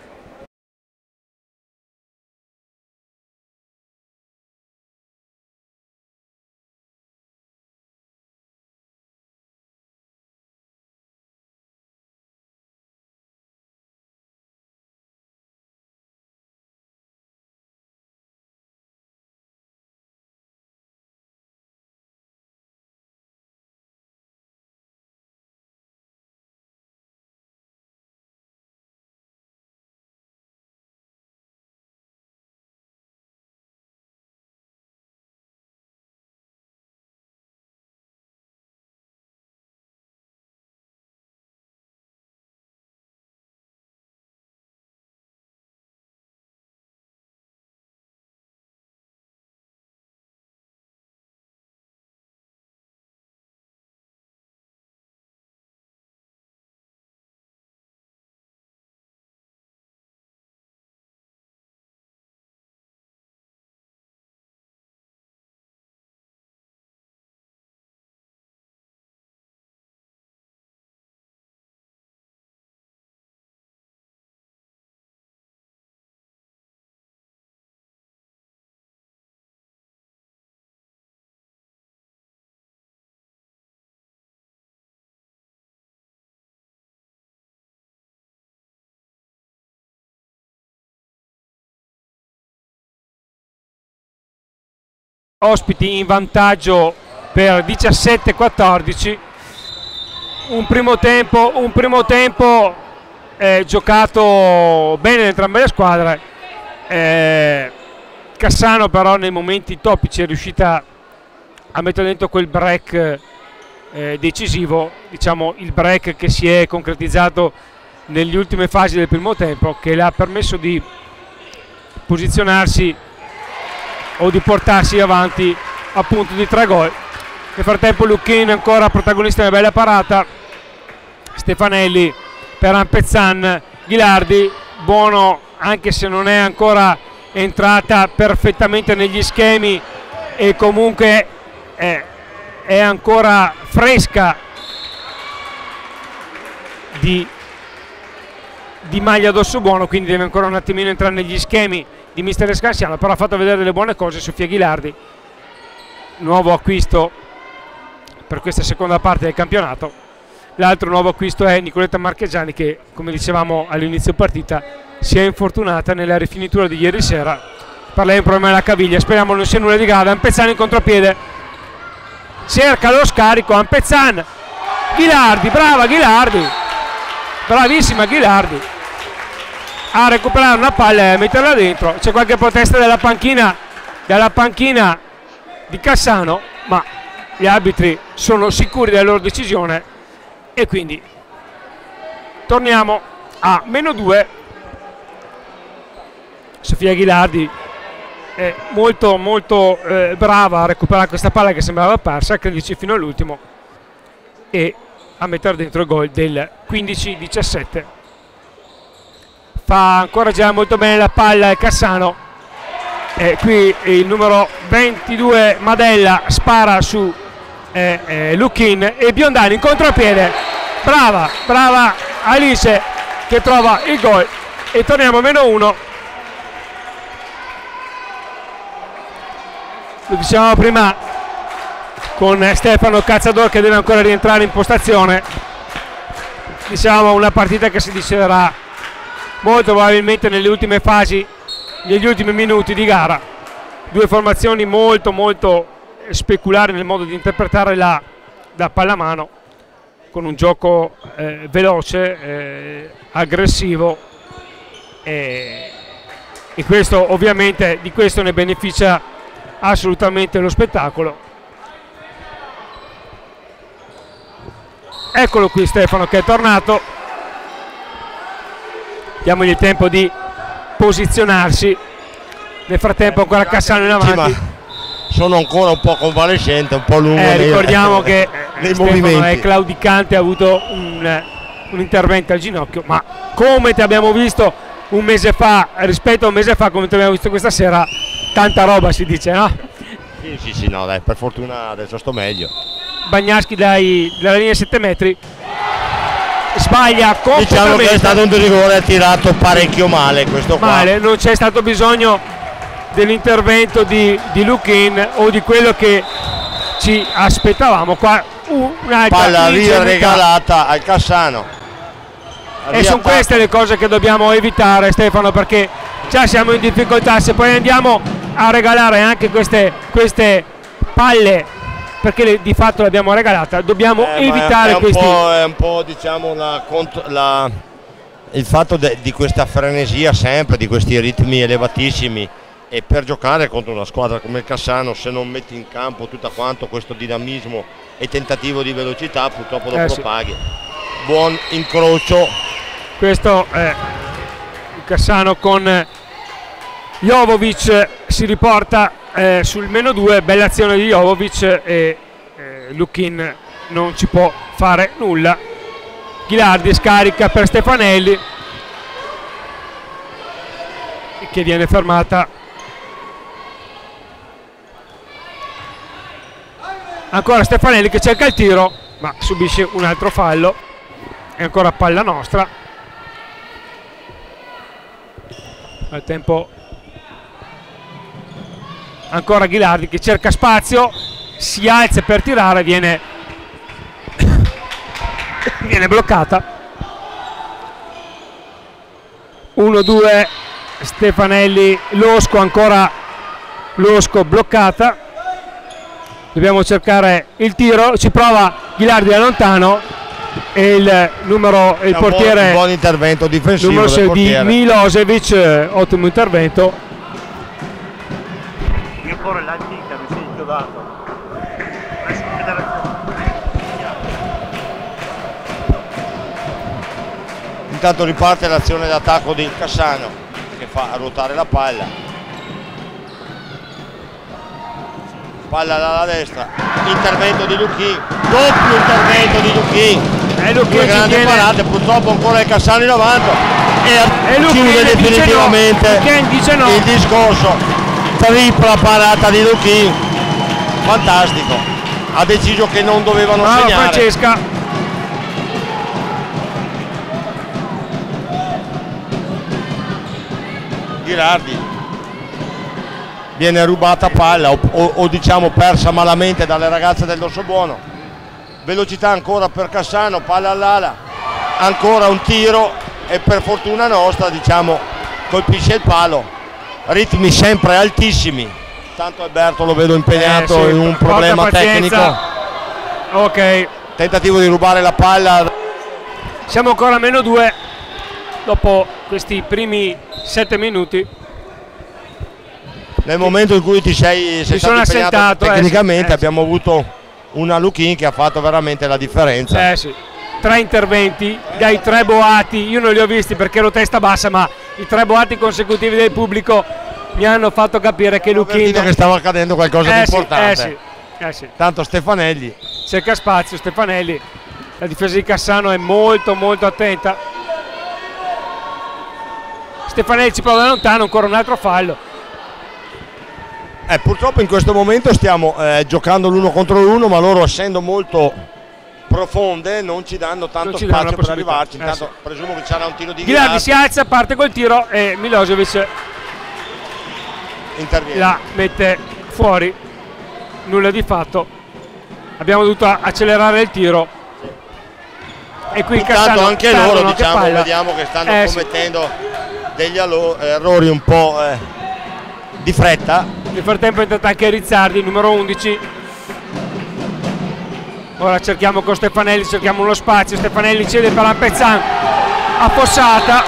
Ospiti in vantaggio per 17-14. Un primo tempo giocato bene da entrambe le squadre. Cassano però nei momenti topici è riuscita a mettere dentro quel break decisivo, diciamo il break che si è concretizzato nelle ultime fasi del primo tempo, che le ha permesso di posizionarsi o di portarsi avanti appunto di 3 gol. Nel frattempo Lucchin ancora protagonista di una bella parata, Stefanelli per Ampezzan, Ghilardi buono anche se non è ancora entrata perfettamente negli schemi e comunque è ancora fresca di di maglia d'osso buono, quindi deve ancora un attimino entrare negli schemi di mister Scansiano, però ha fatto vedere delle buone cose. Sofia Ghilardi, nuovo acquisto per questa seconda parte del campionato. L'altro nuovo acquisto è Nicoletta Marchegiani, che come dicevamo all'inizio partita si è infortunata nella rifinitura di ieri sera, per lei è un problema della caviglia, speriamo non sia nulla di grave. Ampezzan in contropiede, cerca lo scarico, Ampezzan, Ghilardi, brava Ghilardi, bravissima Ghilardi a recuperare una palla e a metterla dentro. C'è qualche protesta dalla panchina di Cassano, ma gli arbitri sono sicuri della loro decisione e quindi torniamo a -2. Sofia Ghilardi è molto brava a recuperare questa palla che sembrava persa, credici fino all'ultimo, e a mettere dentro il gol del 15-17. Fa ancora girare molto bene la palla Cassano, e qui il numero 22 Madella spara su Luchin e Biondani in contropiede, brava Alice che trova il gol e torniamo a -1. Lo dicevamo prima con Stefano Cazzador che deve ancora rientrare in postazione. Diciamo una partita che si deciderà molto probabilmente nelle ultime fasi, negli ultimi minuti di gara. Due formazioni molto speculari nel modo di interpretare la pallamano, con un gioco veloce, aggressivo, e questo ovviamente, di questo ne beneficia assolutamente lo spettacolo. Eccolo qui Stefano che è tornato, diamogli il tempo di posizionarsi. Nel frattempo ancora Cassano in avanti. Sì, sono ancora un po' convalescente, un po' lungo ricordiamo che nei Stefano movimenti. è claudicante, ha avuto un intervento al ginocchio, ma come ti abbiamo visto un mese fa, rispetto a un mese fa, come ti abbiamo visto questa sera, tanta roba si dice, no? Sì, no, dai, per fortuna adesso sto meglio. Bagnaschi dalla linea 7 metri sbaglia completamente. Diciamo che è stato un rigore tirato parecchio male questo qua. Male, non c'è stato bisogno dell'intervento di Luchin o di quello che ci aspettavamo. Qua un'altra palla regalata al Cassano. E sono queste le cose che dobbiamo evitare, Stefano, perché già siamo in difficoltà. Se poi andiamo a regalare anche queste palle, perché di fatto l'abbiamo regalata, dobbiamo evitare questi. È un po' diciamo il fatto di questa frenesia sempre, di questi ritmi elevatissimi, e per giocare contro una squadra come il Cassano, se non metti in campo tutto quanto questo dinamismo e tentativo di velocità, purtroppo dopo lo paghi. Buon incrocio. Questo è il Cassano con Jovovic, si riporta sul -2, bella azione di Jovovic e Luchin non ci può fare nulla. Ghilardi scarica per Stefanelli che viene fermata. Ancora Stefanelli che cerca il tiro ma subisce un altro fallo, è ancora palla nostra. Al tempo ancora Ghilardi che cerca spazio, si alza per tirare, viene bloccata. 1-2 Stefanelli, Losco, ancora Losco bloccata. Dobbiamo cercare il tiro, ci prova Ghilardi da lontano e il portiere, un buon intervento difensivo numero 6 del portiere di Milosevic, ottimo intervento. Io ancora l'antica mi sei inchiodato. Adesso vedere. Intanto riparte l'azione d'attacco di Cassano che fa ruotare la palla. Palla dalla destra, intervento di Luchin, doppio intervento di Luchin, due grandi parate, purtroppo ancora il Cassano in avanti e chiude definitivamente il discorso. Tripla parata di Luchin, fantastico, ha deciso che non dovevano segnare. Francesca. Ghirardi, viene rubata palla o diciamo persa malamente dalle ragazze del Dossobuono. Velocità ancora per Cassano, palla all'ala, ancora un tiro e per fortuna nostra diciamo colpisce il palo. Ritmi sempre altissimi. Tanto Alberto lo vedo impegnato sì, in un problema tecnico. Ok, Tentativo di rubare la palla. siamo ancora a -2 dopo questi primi 7 minuti. Nel momento in cui sei stato impegnato tecnicamente, abbiamo avuto una Luchin che ha fatto veramente la differenza. Sì. 3 interventi dai 3 boati, io non li ho visti perché ero testa bassa, ma i 3 boati consecutivi del pubblico mi hanno fatto capire che Luchin che stava accadendo qualcosa di importante. Sì. Tanto Stefanelli cerca spazio, Stefanelli, la difesa di Cassano è molto attenta. Stefanelli ci prova da lontano, ancora un altro fallo. Purtroppo in questo momento stiamo giocando l'1 contro l'1, ma loro essendo molto profonde non ci danno tanto spazio per arrivarci. Intanto presumo che c'era un tiro di Ghirardi si alza, parte col tiro e Milosevic interviene. La mette fuori, nulla di fatto. Abbiamo dovuto accelerare il tiro e qui Cassano anche loro diciamo, vediamo che stanno commettendo degli errori un po' di fretta. Nel frattempo è entrato anche Rizzardi, numero 11. Ora cerchiamo con Stefanelli, cerchiamo uno spazio. Stefanelli cede per Ampezzan, affossata.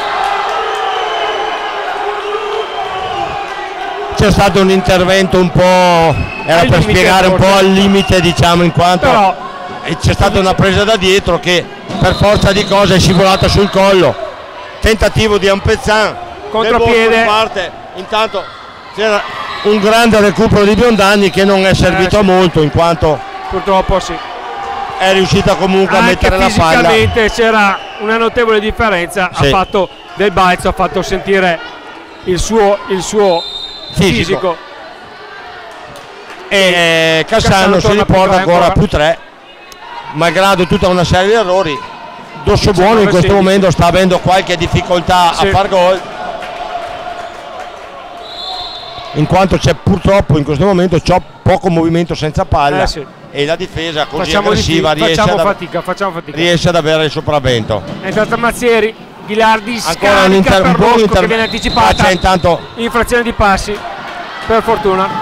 C'è stato un intervento un po', era per spiegare un po' al limite diciamo, in quanto c'è stata una presa da dietro che per forza di cose è scivolata sul collo. Tentativo di Ampezzan, contropiede, parte. Intanto c'era un grande recupero di Biondani che non è servito a molto, in quanto purtroppo è riuscita comunque a mettere la palla. Fisicamente c'era una notevole differenza, ha fatto del balzo, ha fatto sentire il suo fisico. E Cassano si riporta ancora a +3, malgrado tutta una serie di errori. Dossobuono in questo momento sta avendo qualche difficoltà a far gol, in quanto c'è purtroppo in questo momento poco movimento senza palla e la difesa così aggressiva riesce ad avere il sopravvento. È entrato Mazzieri, Ghilardi ancora un intervento che viene anticipata, intanto infrazione di passi per fortuna.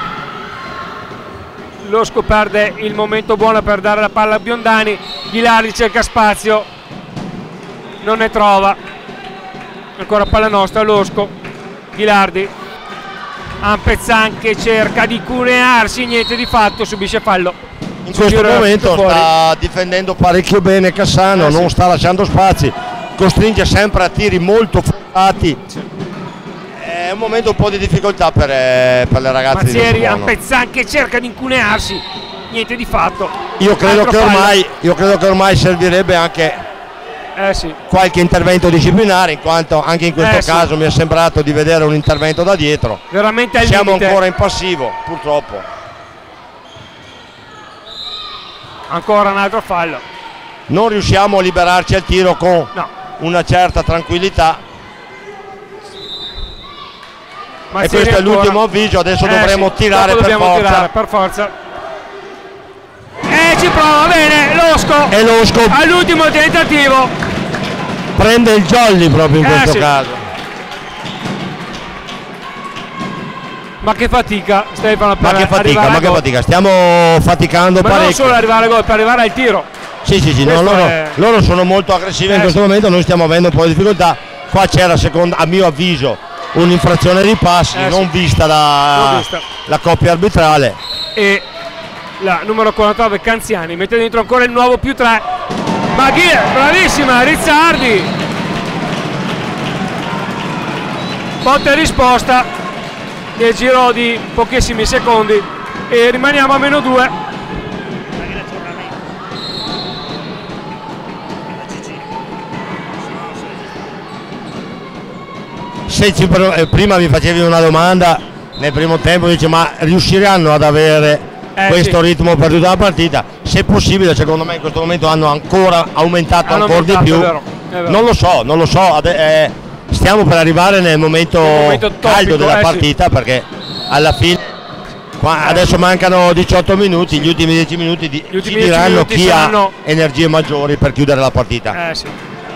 Losco perde il momento buono per dare la palla a Biondani. Ghilardi cerca spazio, non ne trova, ancora palla nostra. Losco, Ghilardi, Ampezzan che cerca di cunearsi, niente di fatto, subisce fallo. In questo momento sta difendendo parecchio bene Cassano, non sta lasciando spazi, costringe sempre a tiri molto forzati. È un momento un po' di difficoltà per le ragazze di Dossobuono. Ampezzan che cerca di incunearsi, niente di fatto. Io credo che ormai servirebbe anche qualche intervento disciplinare, in quanto anche in questo caso mi è sembrato di vedere un intervento da dietro. Veramente al siamo limite. Ancora in passivo, purtroppo. Ancora un altro fallo. Non riusciamo a liberarci al tiro con una certa tranquillità. E questo è l'ultimo avviso, adesso dovremo tirare per forza. E ci prova bene Losco. E Losco all'ultimo tentativo prende il jolly proprio in questo caso. Ma che fatica Stefano, ma che fatica, stiamo faticando parecchio. Non solo arrivare al gol, per arrivare al tiro. Sì, no, loro sono molto aggressive in questo momento, noi stiamo avendo un po' di difficoltà. Qua c'era, a mio avviso, un'infrazione di passi non vista la coppia arbitrale. E la numero 49 Canziani mette dentro ancora il nuovo +3. Ma chi è? Bravissima Rizzardi, botta e risposta nel giro di pochissimi secondi e rimaniamo a -2. Prima mi facevi una domanda nel primo tempo, dice ma riusciranno ad avere questo ritmo per tutta la partita? Se possibile, secondo me in questo momento hanno ancora aumentato ancora di più. È vero. Non lo so, stiamo per arrivare nel momento caldo della partita, sì. Perché alla fine adesso mancano 18 minuti, gli ultimi 10 minuti ci diranno chi ha energie maggiori per chiudere la partita. Sì.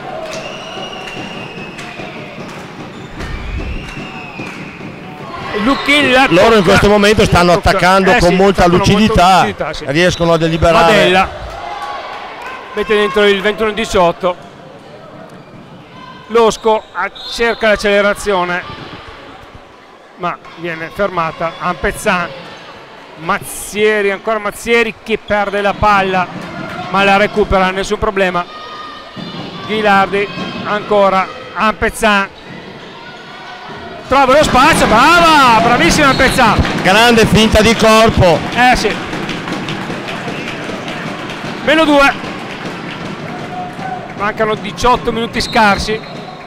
Loro in questo momento stanno attaccando con molta lucidità, sì. Riescono a deliberare. Madella mette dentro il 21-18. Losco cerca l'accelerazione ma viene fermata. Ampezzan, Mazzieri, ancora Mazzieri che perde la palla ma la recupera, nessun problema. Ghilardi, ancora Ampezzan, trova lo spazio, bravissima Ampezzan, grande finta di corpo. Sì. -2, mancano 18 minuti scarsi,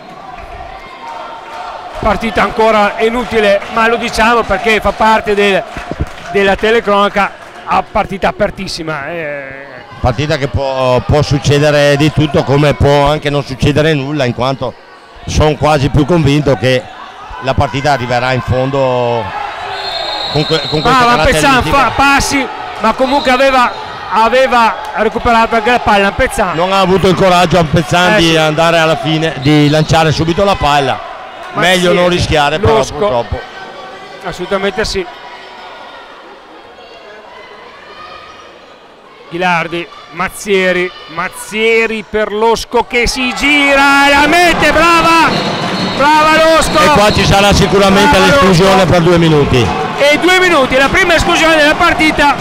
partita ancora inutile, ma lo diciamo perché fa parte della telecronaca, a partita apertissima. Partita che può succedere di tutto, come può anche non succedere nulla, in quanto sono quasi più convinto che la partita arriverà in fondo con queste caratteristiche. Fa passi, ma comunque aveva recuperato anche la palla. Ampezzan non ha avuto il coraggio Ampezzan di andare alla fine, di lanciare subito la palla. Meglio non rischiare, però purtroppo. Assolutamente sì. Ghilardi, Mazzieri per Losco che si gira e la mette, brava Losco. E qua ci sarà sicuramente l'esclusione per 2 minuti. E 2 minuti, la prima esclusione della partita.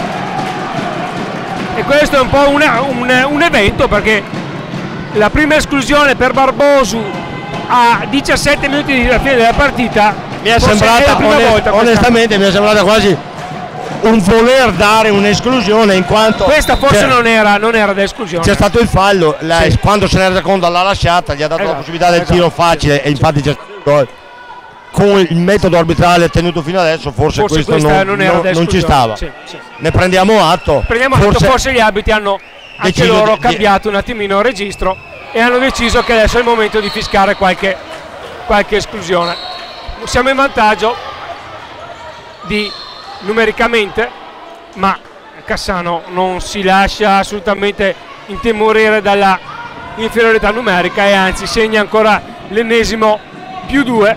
E questo è un po' un evento, perché la prima esclusione per Barbosu a 17 minuti dalla fine della partita mi è sembrata, onestamente mi è sembrata quasi un voler dare un'esclusione, in quanto questa forse non era d'esclusione. C'è stato il fallo, sì. Quando se ne è reso conto l'ha lasciata, gli ha dato la possibilità del tiro facile, e infatti c'è stato il gol. Con il metodo arbitrale tenuto fino adesso forse questo non ci stava. Sì. Ne prendiamo atto. Forse gli arbitri hanno anche loro cambiato un attimino il registro e hanno deciso che adesso è il momento di fiscare qualche esclusione. Siamo in vantaggio numericamente, ma Cassano non si lascia assolutamente intimorire dalla inferiorità numerica e anzi segna ancora l'ennesimo +2.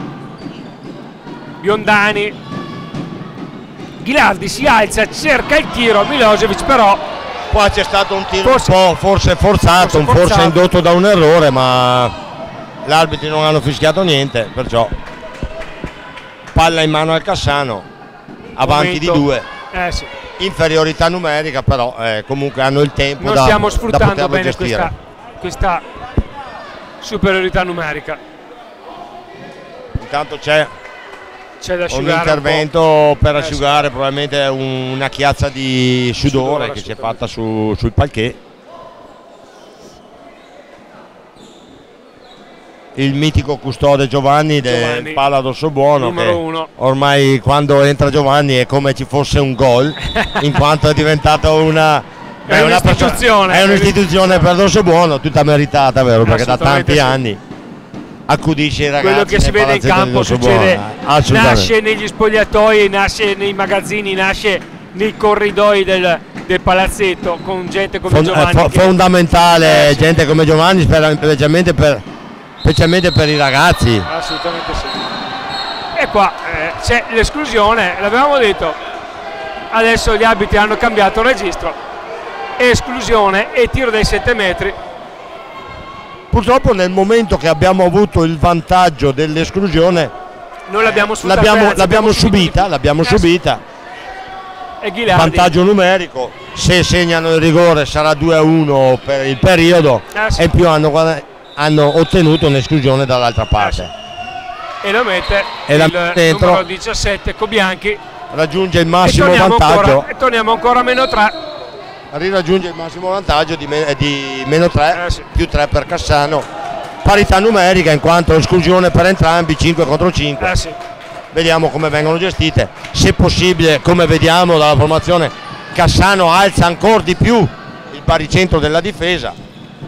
Biondani, Ghilardi si alza, cerca il tiro, Milosevic però qua c'è stato un tiro forse forzato, forse indotto da un errore, ma gli arbitri non hanno fischiato niente, perciò palla in mano al Cassano, avanti di 2. Sì. Inferiorità numerica, però comunque hanno il tempo non da stiamo sfruttando bene gestire questa superiorità numerica. Intanto c'è un intervento per asciugare probabilmente una chiazza di sudore che si è fatta sul parquet. Il mitico custode Giovanni del Pala d'Ossobuono, numero 1. Ormai quando entra Giovanni è come ci fosse un gol, in quanto è diventato un'istituzione per l'Ossobuono, tutta meritata, vero? Perché da tanti anni accudisce i ragazzi. Quello che si vede in campo succede, nasce negli spogliatoi, nasce nei magazzini, nasce nei corridoi del palazzetto, con gente come Giovanni. Fondamentale, gente come Giovanni, specialmente per i ragazzi. Assolutamente sì. E qua c'è l'esclusione, l'avevamo detto, adesso gli arbitri hanno cambiato il registro, esclusione e tiro dai 7 metri. Purtroppo nel momento che abbiamo avuto il vantaggio dell'esclusione noi l'abbiamo subita. E Ghilardi, vantaggio numerico, se segnano il rigore sarà 2-1 per il periodo, sì. E in più hanno ottenuto un'esclusione dall'altra parte. E lo mette dentro. Numero 17 Cobianchi raggiunge il massimo vantaggio e torniamo ancora a -3. Riraggiunge il massimo vantaggio di -3, sì. +3 per Cassano, parità numerica in quanto esclusione per entrambi, 5 contro 5. Sì. Vediamo come vengono gestite, se possibile, come vediamo dalla formazione, Cassano alza ancora di più il baricentro della difesa,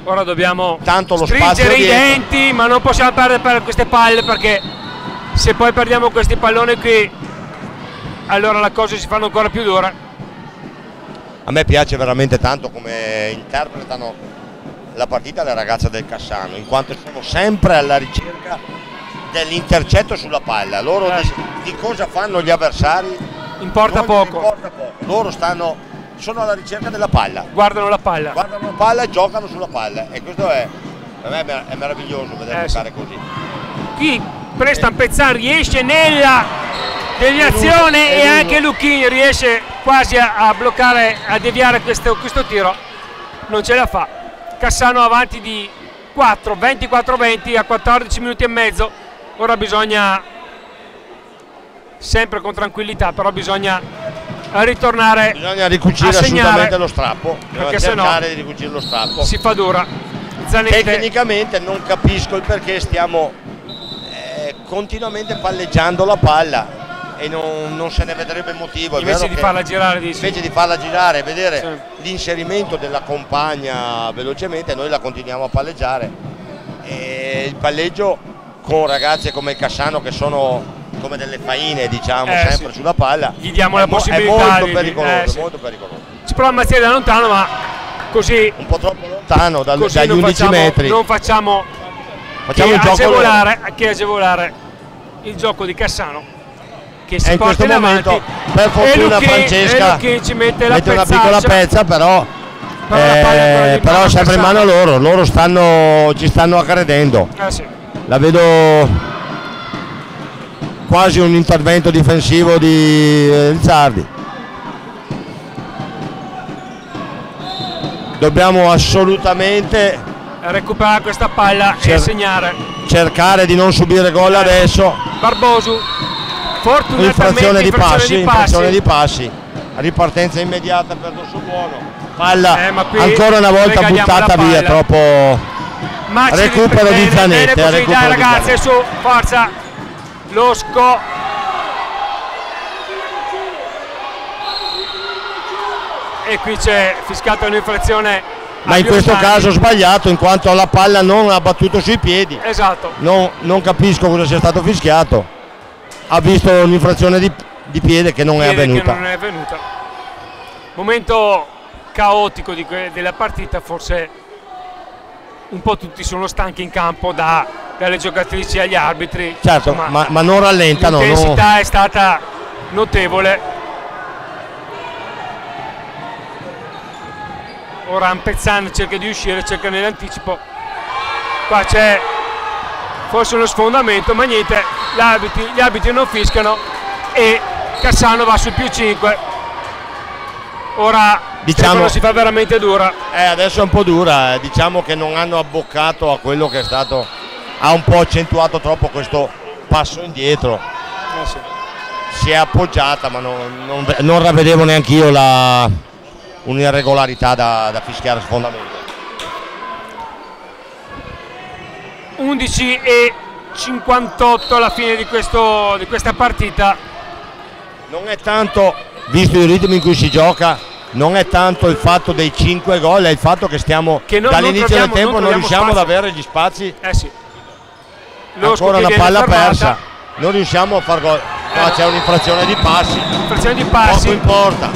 Ora dobbiamo tanto lo stringere spazio i dietro. denti, ma non possiamo perdere queste palle, perché se poi perdiamo questi palloni qui, allora le cose si fanno ancora più dura. A me piace veramente tanto come interpretano la partita le ragazze del Cassano, in quanto sono sempre alla ricerca dell'intercetto sulla palla. Loro di cosa fanno gli avversari Importa poco. Importa poco. Loro sono alla ricerca della palla. Guardano la palla. Guardano la palla e giocano sulla palla. E questo per me è meraviglioso vedere giocare così. Qui Prestan Pezzan riesce nella deviazione e anche Lucchini riesce quasi a bloccare, a deviare questo tiro. Non ce la fa. Cassano avanti di 24-20 a 14 minuti e mezzo. Ora bisogna, sempre con tranquillità, però bisogna ritornare, bisogna ricucire assolutamente lo strappo, perché cercare di ricucire lo strappo. Si fa dura. Zanetti. Tecnicamente non capisco il perché stiamo continuamente palleggiando la palla e non se ne vedrebbe il motivo. Invece di farla girare, invece di farla girare e vedere l'inserimento della compagna velocemente, noi la continuiamo a palleggiare. E il palleggio con ragazze come il Cassano, che sono come delle faine, diciamo, sempre sulla palla, gli diamo la possibilità. È molto pericoloso, molto pericoloso. Si prova a Mazzieri da lontano, ma così un po' troppo lontano dagli 11 metri. Non facciamo che agevolare il gioco di Cassano, che si porta in momento avanti. Per fortuna Francesca ci mette una piccola pezza, però sempre in mano loro ci stanno aggredendo. La vedo quasi un intervento difensivo di Zardi. Dobbiamo assolutamente recuperare questa palla e segnare, cercare di non subire gol adesso. Barbosu, infrazione di passi, ripartenza immediata per Dossobuono, palla ancora una volta buttata via, troppo. Recupero di Zanetti, dai ragazzi, su, forza, Losco. E qui c'è fischiata un'infrazione, ma in questo caso sbagliato, in quanto la palla non ha battuto sui piedi. Esatto. Non capisco cosa sia stato fischiato. Ha visto un'infrazione di piede che non è avvenuta. Momento caotico della partita, forse un po' tutti sono stanchi in campo, dalle giocatrici agli arbitri. Certo, insomma, ma non rallentano. L'intensità è stata notevole. Ora Ampezzan cerca di uscire, cerca nell'anticipo. Qua c'è forse uno sfondamento, ma niente, gli arbitri non fischiano e Cassano va sul +5. Ora diciamo si fa veramente dura. Adesso è un po' dura, diciamo che non hanno abboccato a quello che è stato, ha un po' accentuato troppo questo passo indietro. Si è appoggiata, ma non ravvedevo neanche io un'irregolarità da fischiare a sfondamento. 11:58 alla fine di questa partita. Non è tanto, visto il ritmo in cui si gioca, non è tanto il fatto dei 5 gol, è il fatto che dall'inizio del tempo non riusciamo ad avere gli spazi. Ancora una palla persa, non riusciamo a far gol. Qua c'è un'infrazione di passi. Poco importa.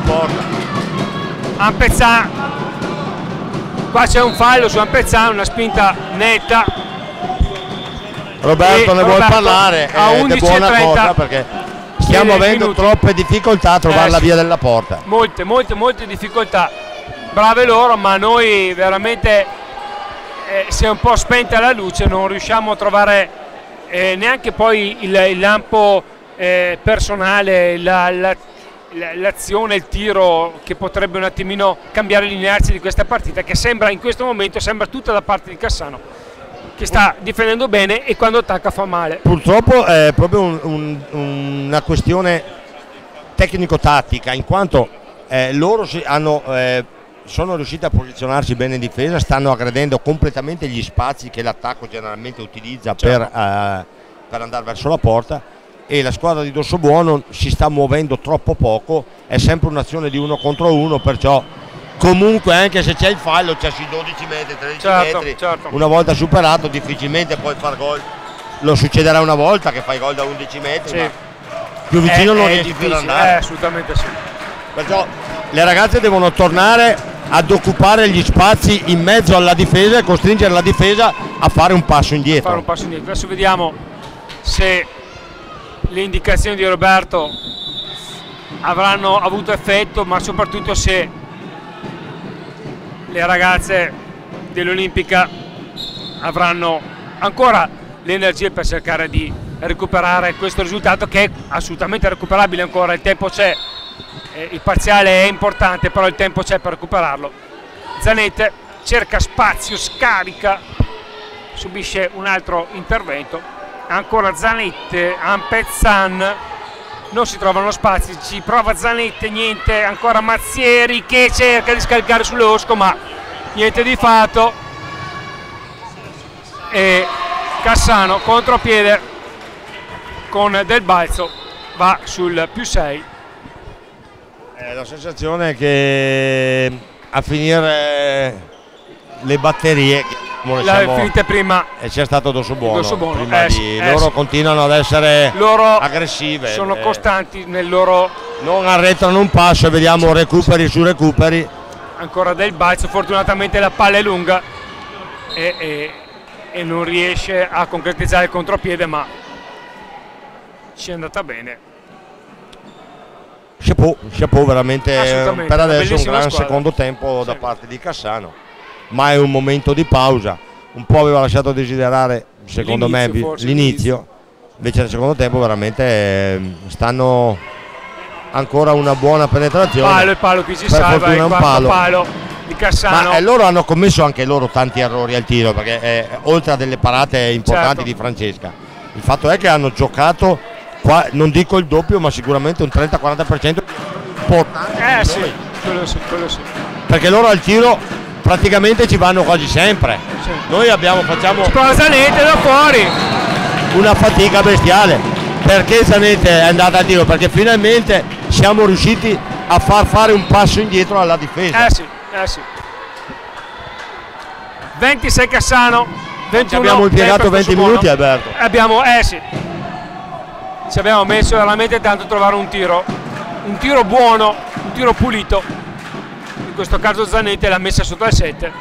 Ampezzan, qua c'è un fallo su Ampezzan, una spinta netta. Roberto ne vuole parlare, è buona cosa, perché stiamo avendo troppe difficoltà a trovare la via della porta. Molte difficoltà. Brave loro, ma noi veramente si è un po' spenta la luce, non riusciamo a trovare neanche poi il lampo personale, l'azione, il tiro che potrebbe un attimino cambiare l'inerzia di questa partita, che in questo momento sembra tutta da parte di Cassano, che sta difendendo bene e quando attacca fa male. Purtroppo è proprio una questione tecnico-tattica, in quanto loro sono riusciti a posizionarsi bene in difesa, stanno aggredendo completamente gli spazi che l'attacco generalmente utilizza per andare verso la porta, e la squadra di Dossobuono si sta muovendo troppo poco, è sempre un'azione di 1 contro 1, perciò comunque anche se c'è il fallo c'è sui 12 metri, 13 metri, certo. Una volta superato difficilmente puoi far gol. Lo succederà una volta che fai gol da 11 metri, sì. Ma più vicino non riesci più ad andare. Assolutamente sì. Perciò le ragazze devono tornare ad occupare gli spazi in mezzo alla difesa e costringere la difesa a fare un passo indietro. Adesso vediamo se le indicazioni di Roberto avranno avuto effetto, ma soprattutto se le ragazze dell'Olimpica avranno ancora le energie per cercare di recuperare questo risultato, che è assolutamente recuperabile ancora. Il tempo c'è, il parziale è importante, però il tempo c'è per recuperarlo. Zanetti cerca spazio, scarica, subisce un altro intervento, ancora Zanetti, Ampezzan, non si trovano spazi, ci prova Zanetti, niente, ancora Mazzieri che cerca di scaricare sull'Osco, ma niente di fatto, e Cassano contropiede con Del Balzo va sul +6. La sensazione è che a finire le batterie finite prima e c'è stato Dossobuono prima loro continuano ad essere aggressive, sono costanti nel loro, non arretrano un passo, e vediamo recuperi su recuperi. Ancora Del Balzo, fortunatamente la palla è lunga e non riesce a concretizzare il contropiede, ma ci è andata bene. Chapeau veramente per adesso un gran squadra. Secondo tempo da parte di Cassano, ma è un momento di pausa. Un po' aveva lasciato desiderare secondo me l'inizio, invece nel secondo tempo veramente stanno ancora una buona penetrazione. Il palo qui si salva, il quarto palo di Cassano. Ma loro hanno commesso anche loro tanti errori al tiro, perché oltre a delle parate importanti di Francesca, il fatto è che hanno giocato qua, non dico il doppio, ma sicuramente un 30-40% importante. Quello sì. Perché loro al tiro praticamente ci vanno quasi sempre. Noi facciamo Zanetti da fuori, una fatica bestiale. Perché Zanetti è andata a tiro? Perché finalmente siamo riusciti a far fare un passo indietro alla difesa. 26 Cassano, 21. Abbiamo impiegato 20 minuti, Alberto. Ci abbiamo messo veramente tanto a trovare un tiro buono, un tiro pulito. In questo caso Zanetti l'ha messa sotto al 7.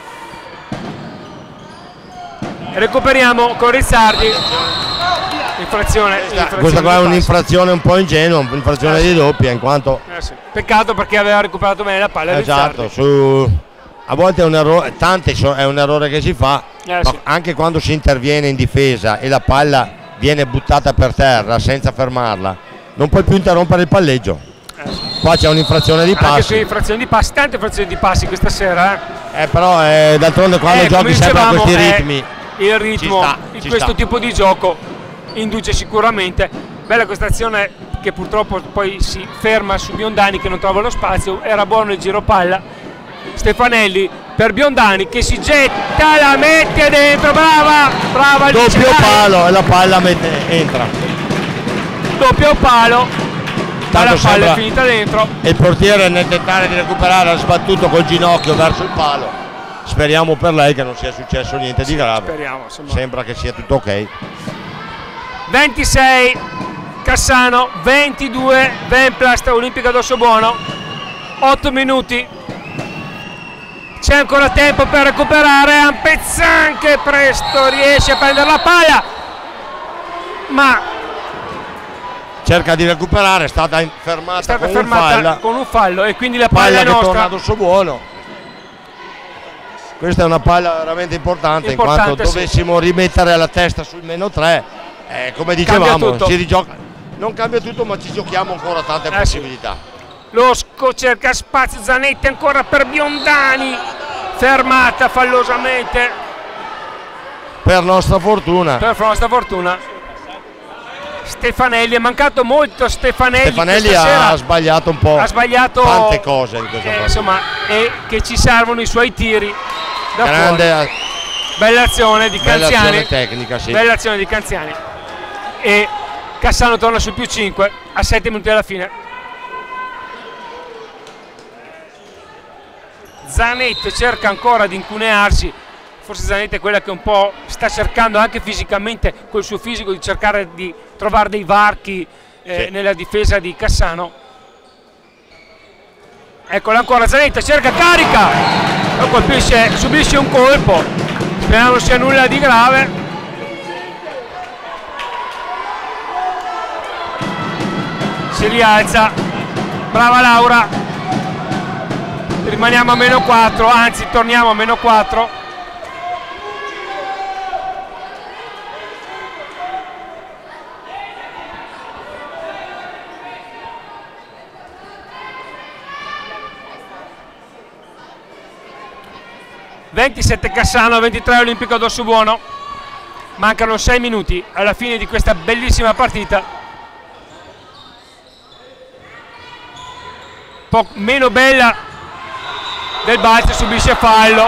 Recuperiamo con Rizzardi. Infrazione. Questa qua è un'infrazione un po' ingenua, un'infrazione di doppia, in quanto peccato, perché aveva recuperato bene la palla. Esatto, a volte è un errore, è un errore che si fa, anche quando si interviene in difesa e la palla viene buttata per terra senza fermarla, non puoi più interrompere il palleggio. Qua c'è un'infrazione di passi. Tante infrazioni di passi questa sera. Però d'altronde quando giochi sempre a questi ritmi, il ritmo di questo tipo di gioco induce sicuramente. Bella questa azione che purtroppo poi si ferma su Biondani che non trova lo spazio. Era buono il giro palla. Stefanelli per Biondani che si getta, la mette dentro, brava il doppio palo e la palla entra. Doppio palo, ma la palla è finita dentro. E il portiere, nel tentare di recuperare, ha sbattuto col ginocchio verso il palo. Speriamo per lei che non sia successo niente di grave. Sembra che sia tutto ok. 26 Cassano, 22 Venplast, Olimpica Dossobuono. 8 minuti. C'è ancora tempo per recuperare. Ampezzan che presto riesce a prendere la palla, ma cerca di recuperare, è stata fermata con un fallo e quindi la palla è nostra. Torna a Dossobuono. Questa è una palla veramente importante, in quanto dovessimo rimettere la testa sul -3, come dicevamo, si rigioca. Non cambia tutto, ma ci giochiamo ancora tante possibilità. L'Osco cerca spazio, Zanetti ancora per Biondani, fermata fallosamente. Per nostra fortuna. Stefanelli, è mancato molto Stefanelli ha sbagliato un po'. Tante cose in questa partita. Insomma, e che ci servono i suoi tiri da grande fuori. Bella azione di Canziani. Bella azione tecnica, sì. Bella azione di Canziani. E Cassano torna sul +5 a 7 minuti alla fine. Zanetti cerca ancora di incunearsi, forse Zanetti è quella che un po' sta cercando anche fisicamente col suo fisico di cercare di trovare dei varchi nella difesa di Cassano. Eccola ancora Zanetti, cerca carica, lo colpisce, subisce un colpo, speriamo non sia nulla di grave. Si rialza, brava Laura, rimaniamo a -4, anzi torniamo a -4. (27 Cassano, 23 Olimpico Dossubuono). Mancano 6 minuti alla fine di questa bellissima partita. Meno bella del Balzo, subisce fallo.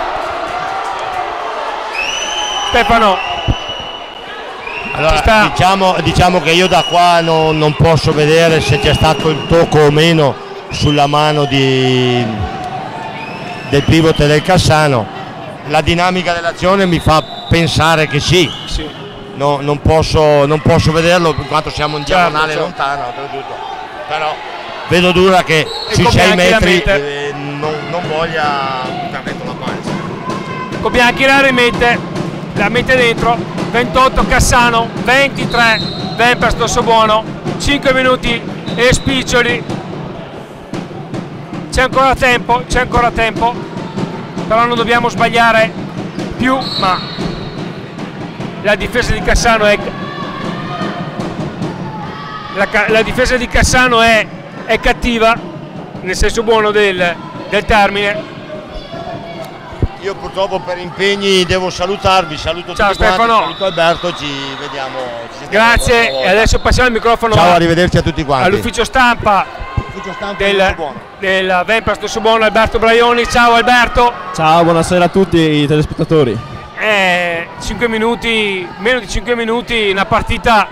Stefano. Allora, diciamo che io da qua non posso vedere se c'è stato il tocco o meno sulla mano del pivot del Cassano. La dinamica dell'azione mi fa pensare che sì. No, non posso vederlo in quanto siamo in diagonale lontano, però vedo dura che sui 6 metri non voglia buttare dentro la pancia. Cobianchi la rimette, la mette dentro. 28 Cassano, 23 Vempers Dossubuono, 5 minuti e spiccioli. C'è ancora tempo, però non dobbiamo sbagliare più, ma la difesa di Cassano è la difesa di Cassano è cattiva, nel senso buono del termine. Io purtroppo per impegni devo salutarvi, saluto ciao tutti Stefano, quanti, saluto Alberto, ci vediamo. Grazie, e adesso passiamo il microfono. Ciao, arrivederci a tutti quanti. All'ufficio stampa del Vempers Dossubuono, Alberto Braioni. Ciao Alberto. Ciao, buonasera a tutti i telespettatori. 5 minuti, meno di 5 minuti, una partita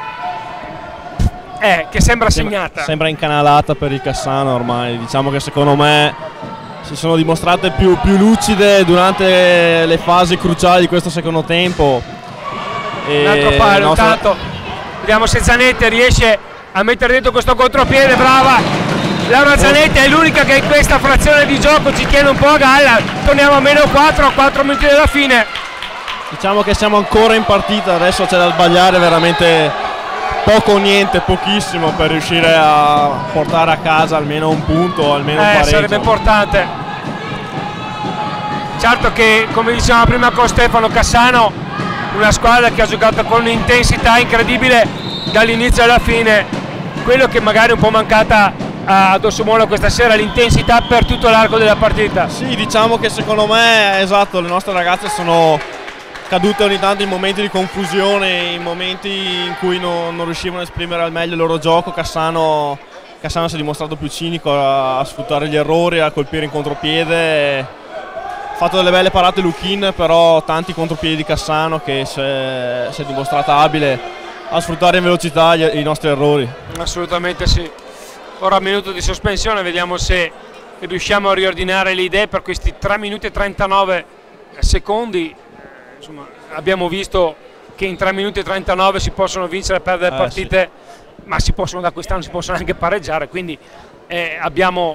che sembra segnata. Sembra incanalata per il Cassano ormai. Diciamo che secondo me si sono dimostrate più lucide durante le fasi cruciali di questo secondo tempo. Un altro palo, intanto vediamo se Zanetti riesce a mettere dentro questo contropiede. Brava Laura Zanetti, è l'unica che in questa frazione di gioco ci tiene un po' a galla. Torniamo a -4 a 4 minuti dalla fine. Diciamo che siamo ancora in partita, adesso c'è da sbagliare veramente poco o niente, pochissimo, per riuscire a portare a casa almeno un punto, almeno un pareggio. Sarebbe importante. Certo che, come dicevamo prima con Stefano, Cassano, una squadra che ha giocato con un'intensità incredibile dall'inizio alla fine. Quello che magari è un po' mancata a Dossubuono questa sera, l'intensità per tutto l'arco della partita. Sì, diciamo che secondo me, esatto, le nostre ragazze sono cadute ogni tanto in momenti di confusione, in momenti in cui non riuscivano a esprimere al meglio il loro gioco. Cassano si è dimostrato più cinico a sfruttare gli errori, a colpire in contropiede. Ha fatto delle belle parate Luchin, però tanti contropiedi di Cassano, che si è dimostrata abile a sfruttare in velocità i nostri errori. Assolutamente sì. Ora un minuto di sospensione, vediamo se riusciamo a riordinare le idee per questi 3 minuti e 39 secondi. Insomma, abbiamo visto che in 3 minuti e 39 si possono vincere e perdere partite, sì, ma da quest'anno si possono anche pareggiare, quindi abbiamo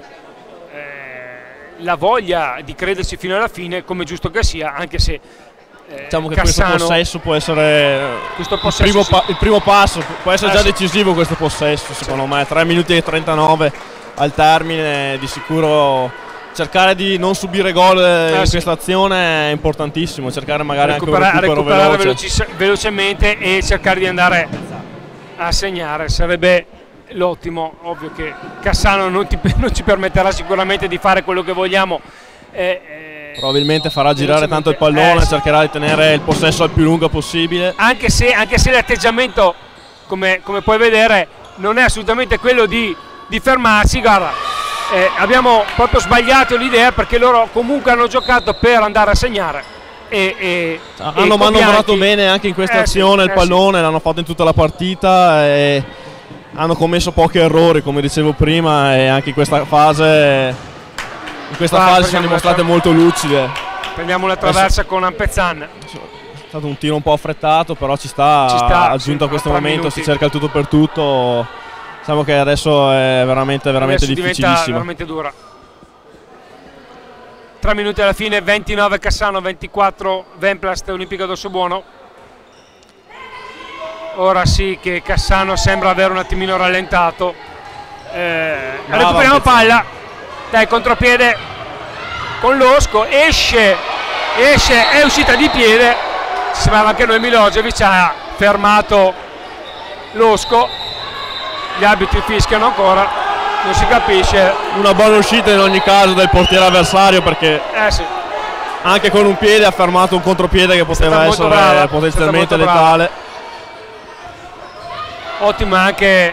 la voglia di credersi fino alla fine, come giusto che sia, anche se diciamo che Cassano, questo possesso può essere il primo passo, può essere già decisivo questo possesso, secondo me. 3 minuti e 39 al termine, di sicuro cercare di non subire gol in questa azione è importantissimo, cercare magari anche un recupero velocemente e cercare di andare a segnare, sarebbe l'ottimo. Ovvio che Cassano non ci permetterà sicuramente di fare quello che vogliamo, probabilmente farà girare tanto il pallone, cercherà di tenere il possesso al più lungo possibile, anche se l'atteggiamento, come puoi vedere, non è assolutamente quello di fermarsi. Guarda, abbiamo proprio sbagliato l'idea, perché loro comunque hanno giocato per andare a segnare hanno manovrato bene anche in questa azione il pallone, l'hanno fatto in tutta la partita e hanno commesso pochi errori, come dicevo prima, e anche in questa fase in questa fase si sono dimostrate molto lucide. Prendiamo la traversa con Ampezan. È stato un tiro un po' affrettato, però ci sta aggiunto a questo momento, si cerca il tutto per tutto. Diciamo che adesso è veramente difficilissimo. Veramente dura. 3 minuti alla fine, 29 Cassano, 24 Vemplast Olimpica d'Ossobuono. Ora sì che Cassano sembra avere un attimino rallentato. Recuperiamo palla, dai, contropiede con Losco, esce, è uscita di piede. Sembrava anche noi Milosevic, ha fermato Losco. Gli arbitri fischiano ancora, non si capisce. Una buona uscita in ogni caso del portiere avversario, perché sì, anche con un piede ha fermato un contropiede che poteva essere potenzialmente letale. Ottima anche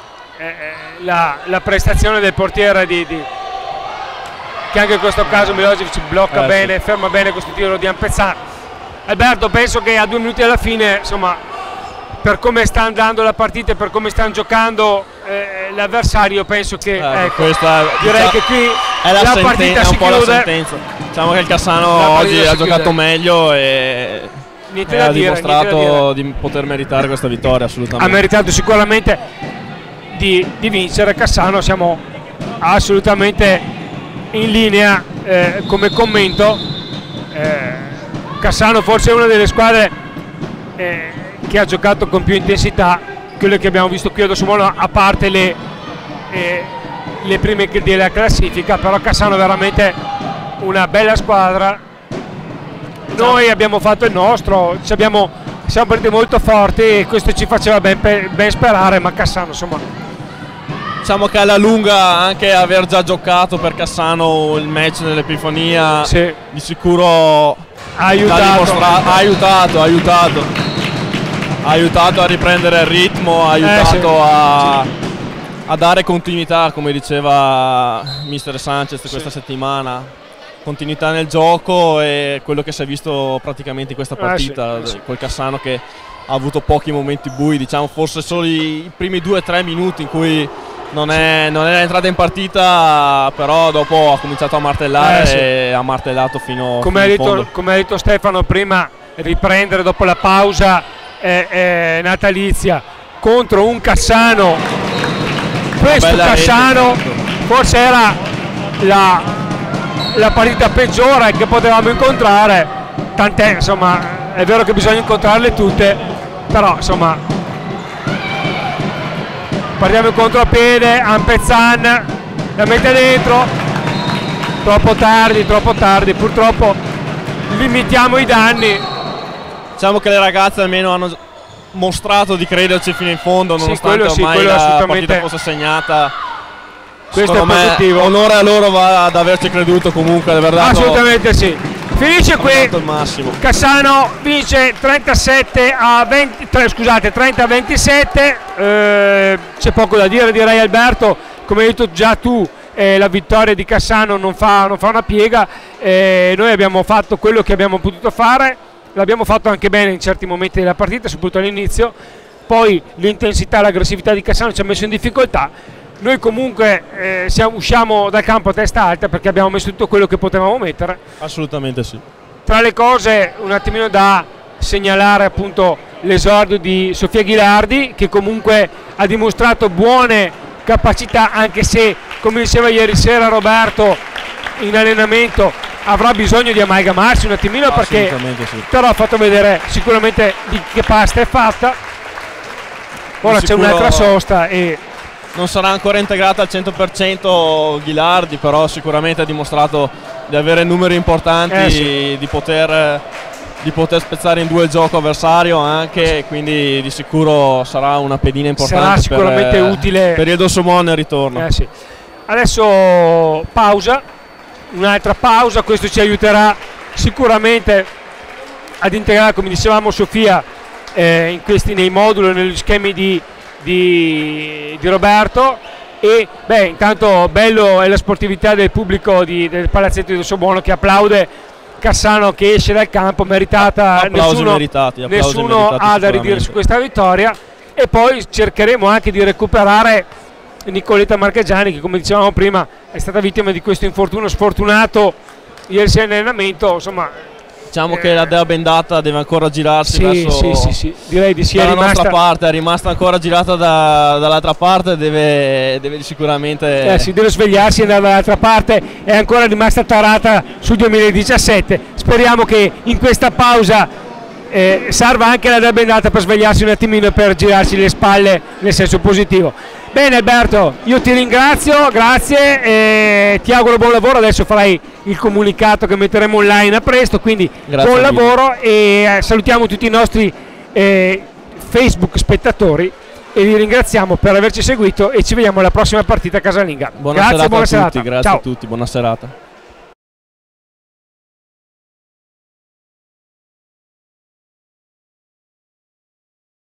la prestazione del portiere che anche in questo caso Milosevic blocca bene, ferma bene questo tiro di Ampezan. Alberto, penso che a 2 minuti alla fine, insomma, per come sta andando la partita e per come stanno giocando l'avversario, penso che direi che qui è la partita si chiude. Diciamo che il Cassano oggi ha giocato meglio e ha dimostrato di poter meritare questa vittoria. Assolutamente ha meritato sicuramente di vincere. Cassano, siamo assolutamente in linea come commento. Cassano forse è una delle squadre che ha giocato con più intensità, quello che abbiamo visto qui ad Ossobuono, a parte le prime della classifica, però Cassano è veramente una bella squadra. Noi abbiamo fatto il nostro, siamo partiti molto forti e questo ci faceva ben sperare, ma Cassano, insomma, diciamo che alla lunga anche aver già giocato per Cassano il match nell'Epifania di sicuro ha aiutato a riprendere il ritmo, ha aiutato a dare continuità, come diceva mister Sanchez questa settimana, continuità nel gioco, e quello che si è visto praticamente in questa partita col Cassano, che ha avuto pochi momenti bui, diciamo forse solo i primi 2-3 minuti in cui non era entrata in partita, però dopo ha cominciato a martellare e ha martellato fino in fondo. Come ha detto Stefano prima, riprendere dopo la pausa natalizia contro un Cassano, questo Cassano forse era la partita peggiore che potevamo incontrare, tant'è, insomma, è vero che bisogna incontrarle tutte, però insomma partiamo in contropiede. Ampezan la mette dentro, troppo tardi, purtroppo limitiamo i danni. Diciamo che le ragazze almeno hanno mostrato di crederci fino in fondo, nonostante ormai la partita fosse segnata. Questo è positivo. Onore a loro va ad averci creduto comunque, ad aver dato, assolutamente sì. Finisce qui il massimo. Cassano vince 30-27, c'è poco da dire, direi Alberto, come hai detto già tu, la vittoria di Cassano non fa una piega, noi abbiamo fatto quello che abbiamo potuto fare, l'abbiamo fatto anche bene in certi momenti della partita, soprattutto all'inizio, poi l'intensità e l'aggressività di Cassano ci ha messo in difficoltà. Noi comunque usciamo dal campo a testa alta perché abbiamo messo tutto quello che potevamo mettere. Assolutamente sì. Tra le cose un attimino da segnalare appunto l'esordio di Sofia Ghilardi, che comunque ha dimostrato buone capacità, anche se, come diceva ieri sera Roberto in allenamento, avrà bisogno di amalgamarsi un attimino, perché però ha fatto vedere sicuramente di che pasta è fatta. Ora c'è un'altra sosta e non sarà ancora integrata al 100% Ghilardi, però sicuramente ha dimostrato di avere numeri importanti, di poter spezzare in due il gioco avversario anche, quindi di sicuro sarà una pedina importante, sarà sicuramente utile per il Ossobuono nel ritorno. Sì. Adesso pausa, un'altra pausa, questo ci aiuterà sicuramente ad integrare, come dicevamo Sofia, nei moduli, negli schemi di Roberto. E intanto bello è la sportività del pubblico del palazzetto di Ossobuono, che applaude Cassano che esce dal campo, meritata, nessuno ha da ridire su questa vittoria. E poi cercheremo anche di recuperare Nicoletta Marchegiani, che come dicevamo prima è stata vittima di questo infortunio sfortunato ieri sera in allenamento. Insomma, diciamo che la dea bendata deve ancora girarsi sì, direi di sì, dalla nostra parte, è rimasta ancora girata dall'altra parte, deve sicuramente deve svegliarsi e andare dall'altra parte, è ancora rimasta tarata sul 2017. Speriamo che in questa pausa serva anche la dea bendata per svegliarsi un attimino e per girarsi le spalle nel senso positivo. Bene Alberto, io ti ringrazio, grazie, e ti auguro buon lavoro. Adesso farai il comunicato che metteremo online a presto, quindi buon lavoro, e salutiamo tutti i nostri Facebook spettatori e vi ringraziamo per averci seguito e ci vediamo alla prossima partita casalinga. Buona serata a tutti, grazie a tutti, buona serata.